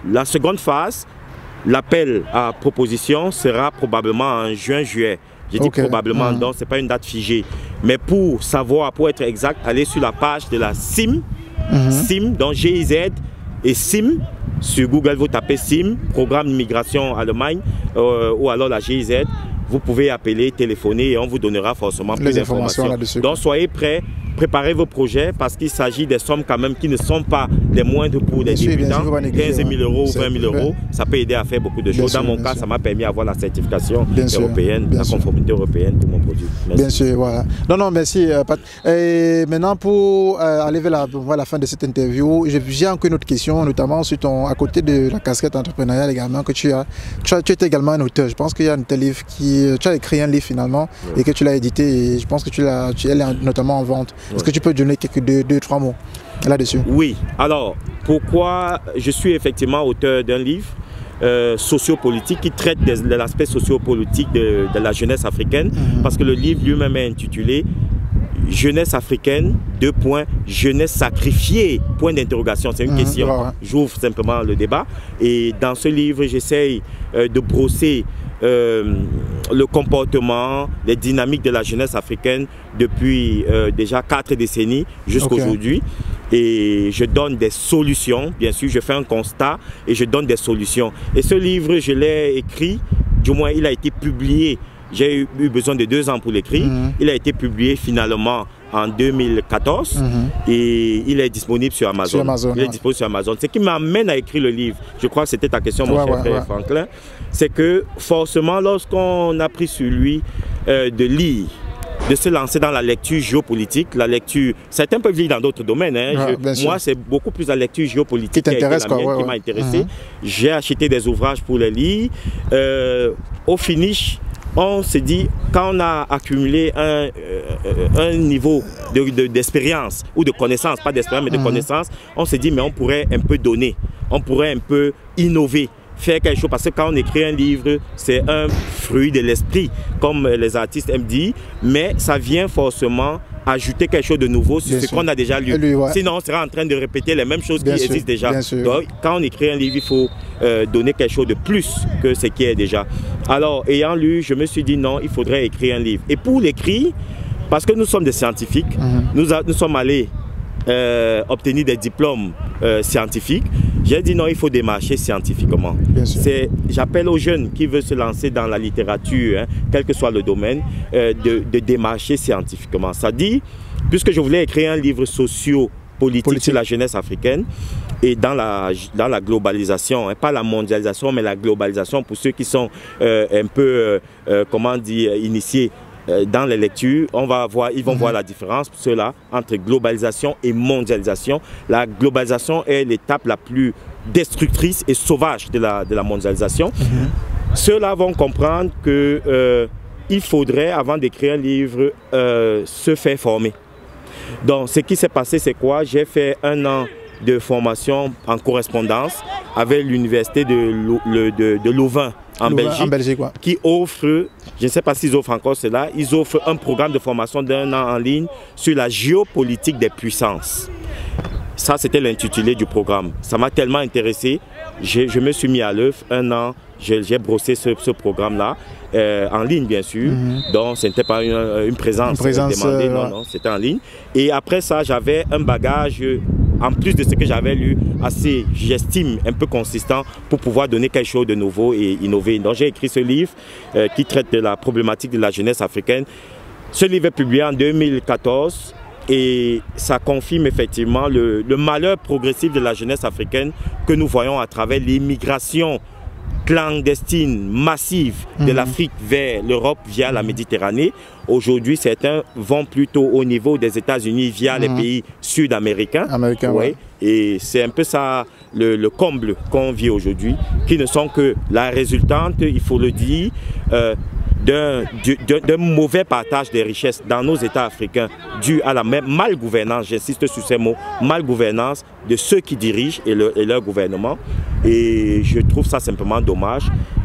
La seconde phase, l'appel à proposition sera probablement en juin-juillet. J'ai dit okay. probablement, mmh. donc ce n'est pas une date figée. Mais pour savoir, pour être exact, allez sur la page de la C I M, mmh. C I M, donc G I Z et C I M. Sur Google, vous tapez C I M, Programme d'immigration Allemagne, euh, ou alors la G I Z. Vous pouvez appeler, téléphoner et on vous donnera forcément plus d'informations. Donc soyez prêts, préparez vos projets parce qu'il s'agit des sommes quand même qui ne sont pas les moindres pour les débutants. quinze mille euros, vingt mille euros, ça peut aider à faire beaucoup de choses. Dans mon cas, ça m'a permis d'avoir la certification européenne, la conformité européenne pour mon produit. Merci. Bien sûr, voilà. Non, non, merci. Pat. Et maintenant, pour euh, aller vers la, vers la fin de cette interview, j'ai encore une autre question, notamment sur ton, à côté de la casquette entrepreneuriale également que tu as. Tu, as, tu es également un auteur. Je pense qu'il y a un tel livre qui... Tu as écrit un livre finalement oui. et que tu l'as édité et je pense que tu l'as, tu, elle est notamment en vente. Oui. Est-ce que tu peux donner quelques deux, deux trois mots là-dessus? Oui. Alors, pourquoi je suis effectivement auteur d'un livre euh, sociopolitique qui traite de, de l'aspect sociopolitique de, de la jeunesse africaine mm-hmm. parce que le livre lui-même est intitulé Jeunesse africaine, deux points, jeunesse sacrifiée, point d'interrogation, c'est une mmh, question. Ouais. J'ouvre simplement le débat. Et dans ce livre, j'essaye euh, de brosser euh, le comportement, les dynamiques de la jeunesse africaine depuis euh, déjà quatre décennies jusqu'à aujourd'hui. Okay. Et je donne des solutions, bien sûr, je fais un constat et je donne des solutions. Et ce livre, je l'ai écrit, du moins il a été publié. J'ai eu besoin de deux ans pour l'écrire. Mmh. Il a été publié finalement en deux mille quatorze mmh. et il est disponible sur Amazon. Sur Amazon il est ouais. disponible sur Amazon. Ce qui m'amène à écrire le livre, je crois que c'était ta question, mon ouais, cher ouais, frère ouais. Franklin, c'est que forcément, lorsqu'on a pris sur lui euh, de lire, de se lancer dans la lecture géopolitique, la lecture, certains peuvent lire dans d'autres domaines. Hein. Ouais, je, moi, c'est beaucoup plus la lecture géopolitique qui, qui, ouais, qui ouais. m'a intéressé. Mmh. J'ai acheté des ouvrages pour les lire. Euh, au finish, on s'est dit, quand on a accumulé un, euh, un niveau d'expérience de, de, ou de connaissance, pas d'expérience, mais de mmh. connaissance, on s'est dit, mais on pourrait un peu donner, on pourrait un peu innover, faire quelque chose. Parce que quand on écrit un livre, c'est un fruit de l'esprit, comme les artistes aiment dire, mais ça vient forcément ajouter quelque chose de nouveau sur bien ce qu'on a déjà lu. Lui, ouais. Sinon, on sera en train de répéter les mêmes choses bien qui sûr, existent déjà. Donc, quand on écrit un livre, il faut euh, donner quelque chose de plus que ce qui est déjà. Alors, ayant lu, je me suis dit non, il faudrait écrire un livre. Et pour l'écrire, parce que nous sommes des scientifiques, mm-hmm. nous, a, nous sommes allés euh, obtenir des diplômes euh, scientifiques. J'ai dit non, il faut démarcher scientifiquement. J'appelle aux jeunes qui veulent se lancer dans la littérature, hein, quel que soit le domaine, euh, de, de démarcher scientifiquement. Ça dit, puisque je voulais écrire un livre socio-politique Politique. sur la jeunesse africaine, et dans la, dans la globalisation, hein, pas la mondialisation, mais la globalisation pour ceux qui sont euh, un peu, euh, euh, comment dire, initiés dans les lectures, on va voir, ils vont mmh. voir la différence, ceux-là, entre globalisation et mondialisation. La globalisation est l'étape la plus destructrice et sauvage de la, de la mondialisation. Mmh. Ceux-là vont comprendre qu'il euh, faudrait, avant d'écrire un livre, euh, se faire former. Donc, ce qui s'est passé, c'est quoi? J'ai fait un an de formation en correspondance avec l'université de, de, de Louvain. En Belgique, en Belgique ouais. qui offre, je ne sais pas s'ils offrent encore cela, ils offrent un programme de formation d'un an en ligne sur la géopolitique des puissances. Ça, c'était l'intitulé du programme. Ça m'a tellement intéressé, je me suis mis à l'œuvre un an, j'ai brossé ce, ce programme-là, euh, en ligne bien sûr, mm-hmm. donc ce n'était pas une, une présence, une présence demandée, euh, non, ouais. non, c'était en ligne. Et après ça, j'avais un bagage, en plus de ce que j'avais lu, assez, j'estime, un peu consistant pour pouvoir donner quelque chose de nouveau et innover. Donc j'ai écrit ce livre euh, qui traite de la problématique de la jeunesse africaine. Ce livre est publié en deux mille quatorze et ça confirme effectivement le, le malheur progressif de la jeunesse africaine que nous voyons à travers l'immigration clandestine, massive de mmh. l'Afrique vers l'Europe via la Méditerranée. Aujourd'hui, certains vont plutôt au niveau des États-Unis via mmh. les pays sud-américains. Américains, ouais. Ouais. Et c'est un peu ça le, le comble qu'on vit aujourd'hui, qui ne sont que la résultante, il faut le dire, euh, d'un mauvais partage des richesses dans nos États africains dû à la même malgouvernance, j'insiste sur ces mots, malgouvernance de ceux qui dirigent et, le, et leur gouvernement. Et je trouve ça simplement dommage.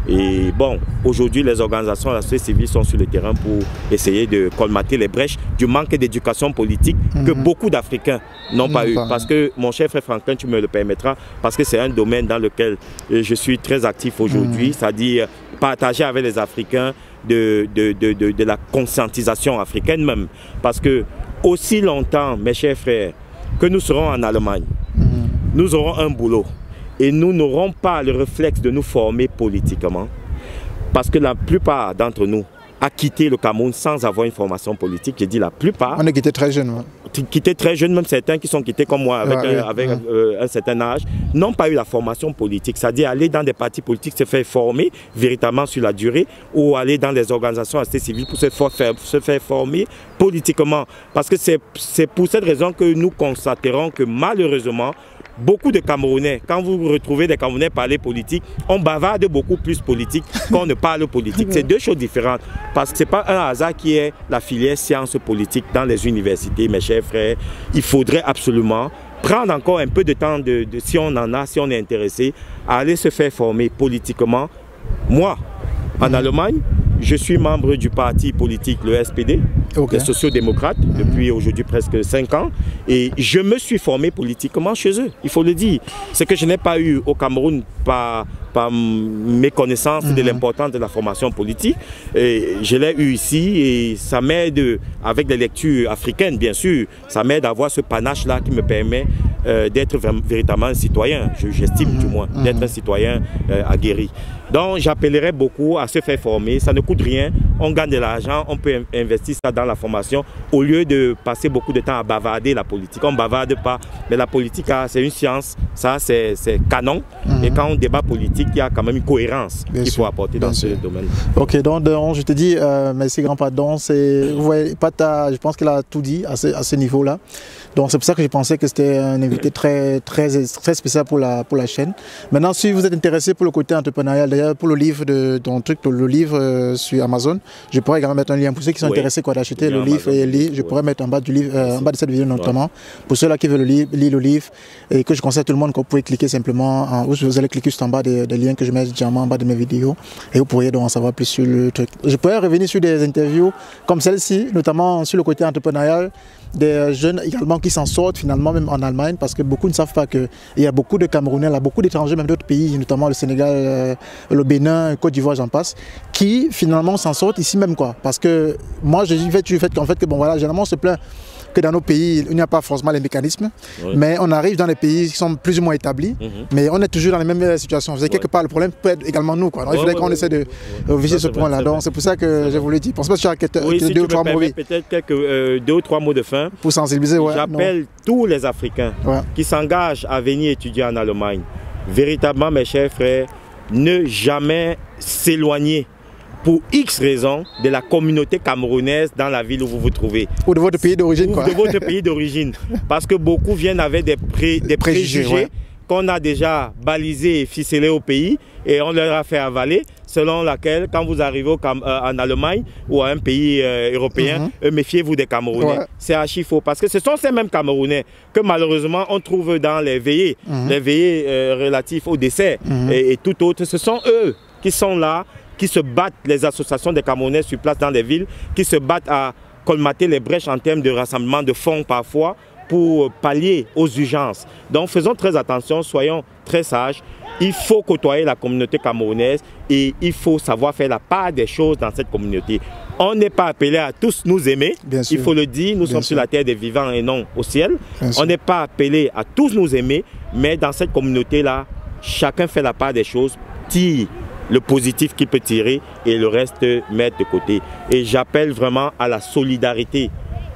Et bon, aujourd'hui, les organisations de la société civile sont sur le terrain pour essayer de colmater les brèches du manque d'éducation politique mmh. que beaucoup d'Africains n'ont pas mmh. eu. Parce que, mon cher frère Franklin, tu me le permettras, parce que c'est un domaine dans lequel je suis très actif aujourd'hui, mmh. c'est-à-dire partager avec les Africains de, de, de, de, de la conscientisation africaine même. Parce que, aussi longtemps, mes chers frères, que nous serons en Allemagne, mmh. nous aurons un boulot. Et nous n'aurons pas le réflexe de nous former politiquement. Parce que la plupart d'entre nous a quitté le Cameroun sans avoir une formation politique. J'ai dit la plupart. On est quitté très jeune. Ouais. Quitté très jeune, même certains qui sont quittés comme moi avec, ouais, un, avec ouais. euh, un certain âge, n'ont pas eu la formation politique. C'est-à-dire aller dans des partis politiques, se faire former véritablement sur la durée, ou aller dans des organisations assez civiles pour se faire, se faire former politiquement. Parce que c'est pour cette raison que nous constaterons que malheureusement, beaucoup de Camerounais, quand vous retrouvez des Camerounais parler politique, on bavarde beaucoup plus politique qu'on ne parle politique. C'est deux choses différentes. Parce que ce n'est pas un hasard qui est la filière sciences politiques dans les universités, mes chers frères. Il faudrait absolument prendre encore un peu de temps, de, de, si on en a, si on est intéressé, à aller se faire former politiquement. Moi, en mmh. Allemagne, je suis membre du parti politique, le S P D, okay. les sociodémocrates, mmh. depuis aujourd'hui presque cinq ans. Et je me suis formé politiquement chez eux, il faut le dire. Ce que je n'ai pas eu au Cameroun par, par mes connaissances mmh. de l'importance de la formation politique. Et je l'ai eu ici et ça m'aide, avec des lectures africaines bien sûr, ça m'aide à avoir ce panache-là qui me permet euh, d'être véritablement un citoyen, j'estime mmh. du moins, mmh. d'être un citoyen euh, aguerri. Donc j'appellerai beaucoup à se faire former, ça ne coûte rien, on gagne de l'argent, on peut investir ça dans la formation au lieu de passer beaucoup de temps à bavarder la politique. On ne bavarde pas, mais la politique c'est une science, ça c'est canon. Mmh. Et quand on débat politique, il y a quand même une cohérence qu'il faut apporter dans sûr. ce domaine. Ok, donc, donc je te dis, euh, merci grand pardon, vous voyez, Pata, je pense qu'il a tout dit à ce, à ce niveau-là. Donc c'est pour ça que je pensais que c'était un invité très, très, très spécial pour la, pour la chaîne. Maintenant, si vous êtes intéressé pour le côté entrepreneurial, d'ailleurs pour le livre de ton truc, le livre euh, sur Amazon, je pourrais également mettre un lien pour ceux qui sont oui. intéressés d'acheter le livre et lire. Je oui. pourrais mettre en bas, du livre, euh, en bas de cette vidéo notamment. Ouais. Pour ceux-là qui veulent lire, lire le livre et que je conseille à tout le monde que vous pouvez cliquer simplement, en, vous allez cliquer juste en bas des, des liens que je mets généralement en bas de mes vidéos et vous pourriez donc en savoir plus sur le truc. Je pourrais revenir sur des interviews comme celle-ci, notamment sur le côté entrepreneurial, des jeunes également qui s'en sortent finalement même en Allemagne, parce que beaucoup ne savent pas qu'il y a beaucoup de Camerounais, là, beaucoup d'étrangers, même d'autres pays, notamment le Sénégal, euh, le Bénin, Côte d'Ivoire, j'en passe, qui finalement s'en sortent ici même, quoi. Parce que moi je dis du fait, fait qu'en fait que bon voilà, généralement on se plaint que dans nos pays, il n'y a pas forcément les mécanismes, oui. mais on arrive dans les pays qui sont plus ou moins établis, mm-hmm. mais on est toujours dans les mêmes situations. C'est ouais. quelque part le problème peut être également nous, quoi. Donc, ouais, il faudrait ouais, qu'on ouais, essaie de ouais. viser ce point-là. Donc c'est pour ça que j'ai voulu dire. Pense pas que tu as quelques, oui, si deux ou trois mots. Peut-être quelques euh, deux ou trois mots de fin. Pour sensibiliser, ouais. J'appelle tous les Africains ouais. qui s'engagent à venir étudier en Allemagne. Véritablement, mes chers frères, ne jamais s'éloigner pour X raisons de la communauté camerounaise dans la ville où vous vous trouvez. Ou de votre pays d'origine, quoi. De votre pays d'origine. Parce que beaucoup viennent avec des, pré, des préjugés, préjugés ouais. qu'on a déjà balisés et ficelés au pays et on leur a fait avaler, selon laquelle, quand vous arrivez au Cam euh, en Allemagne ou à un pays euh, européen, mm-hmm. euh, méfiez-vous des Camerounais. Ouais. C'est archi faux. Parce que ce sont ces mêmes Camerounais que malheureusement on trouve dans les veillées, mm-hmm. les veillées euh, relatifs au décès mm-hmm. et, et tout autre. Ce sont eux qui sont là, qui se battent, les associations des Camerounais sur place dans les villes, qui se battent à colmater les brèches en termes de rassemblement de fonds parfois pour pallier aux urgences. Donc faisons très attention, soyons très sages. Il faut côtoyer la communauté camerounaise et il faut savoir faire la part des choses dans cette communauté. On n'est pas appelé à tous nous aimer, il faut le dire, nous Bien sommes sûr. sur la terre des vivants et non au ciel. Bien On n'est pas appelé à tous nous aimer, mais dans cette communauté-là, chacun fait la part des choses, tire le positif qu'il peut tirer et le reste mettre de côté. Et j'appelle vraiment à la solidarité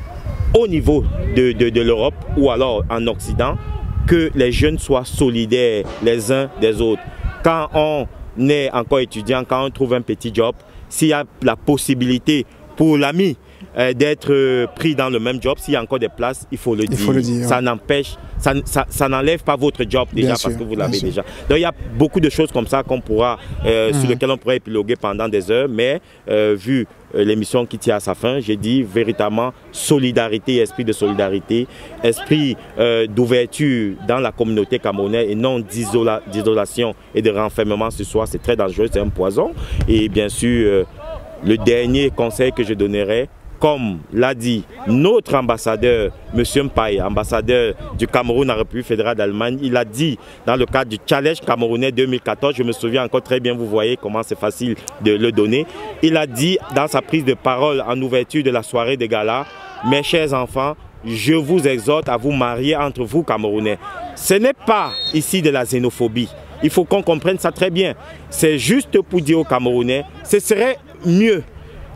au niveau de, de, de l'Europe ou alors en Occident, que les jeunes soient solidaires les uns des autres. Quand on est encore étudiant, quand on trouve un petit job, s'il y a la possibilité pour l'ami euh, d'être euh, pris dans le même job. S'il y a encore des places, il faut le il dire. Faut le dire ça ouais. n'empêche, ça, ça, ça n'enlève pas votre job déjà bien parce sûr, que vous l'avez sûr. déjà. Donc il y a beaucoup de choses comme ça qu'on pourra, euh, mmh. sur lesquelles on pourrait épiloguer pendant des heures, mais euh, vu euh, l'émission qui tient à sa fin, j'ai dit véritablement solidarité, esprit de solidarité, esprit euh, d'ouverture dans la communauté camerounaise et non d'isolation et de renfermement ce soir. C'est très dangereux, c'est un poison. Et bien sûr, euh, le dernier conseil que je donnerais, comme l'a dit notre ambassadeur, M. Mpaye, ambassadeur du Cameroun à la République fédérale d'Allemagne, il a dit dans le cadre du Challenge camerounais deux mille quatorze, je me souviens encore très bien, vous voyez comment c'est facile de le donner, il a dit dans sa prise de parole en ouverture de la soirée de gala, mes chers enfants, je vous exhorte à vous marier entre vous Camerounais. Ce n'est pas ici de la xénophobie, il faut qu'on comprenne ça très bien, c'est juste pour dire aux Camerounais, ce serait mieux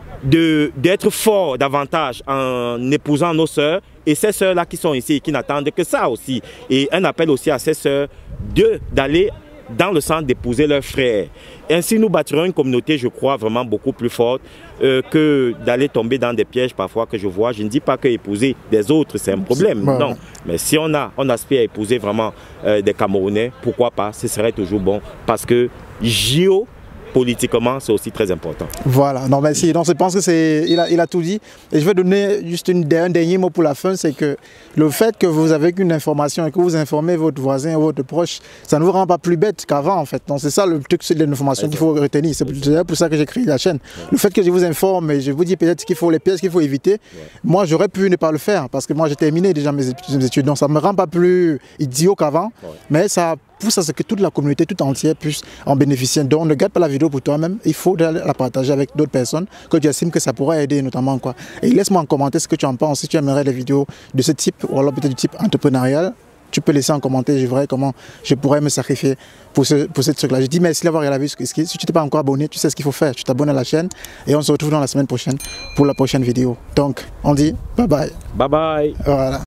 d'être fort davantage en épousant nos sœurs et ces sœurs-là qui sont ici et qui n'attendent que ça aussi. Et un appel aussi à ces sœurs d'aller dans le sens d'épouser leurs frères. Ainsi, nous bâtirons une communauté, je crois, vraiment beaucoup plus forte euh, que d'aller tomber dans des pièges parfois que je vois. Je ne dis pas que épouser des autres, c'est un problème. Ouais. Non. Mais si on a, on aspire à épouser vraiment euh, des Camerounais, pourquoi pas? Ce serait toujours bon parce que géo politiquement, c'est aussi très important. Voilà, non merci. Donc je pense que c'est, il a, il a tout dit. Et je vais donner juste une, un dernier mot pour la fin, c'est que le fait que vous avez une information et que vous informez votre voisin ou votre proche, ça ne vous rend pas plus bête qu'avant en fait. Donc c'est ça le truc, c'est l'information qu'il faut retenir. C'est pour ça que j'ai créé la chaîne. Le fait que je vous informe et je vous dis peut-être qu'il faut les pièges qu'il faut éviter, ouais. Moi j'aurais pu ne pas le faire parce que moi j'ai terminé déjà mes études. Donc ça ne me rend pas plus idiot qu'avant, ouais. Mais ça pousse à ce que toute la communauté tout entière puisse en bénéficier. Donc ne garde pas la vidéo pour toi-même, il faut la partager avec d'autres personnes que tu estimes que ça pourrait aider notamment quoi. Et laisse-moi en commenter ce que tu en penses, si tu aimerais des vidéos de ce type ou alors peut-être du type entrepreneurial. Tu peux laisser en commentaire, je verrai comment je pourrais me sacrifier pour ce, pour ce truc-là. Je dis merci d'avoir regardé. Si tu t'es pas encore abonné, tu sais ce qu'il faut faire. Tu t'abonnes à la chaîne et on se retrouve dans la semaine prochaine pour la prochaine vidéo. Donc, on dit bye bye. Bye bye. Voilà.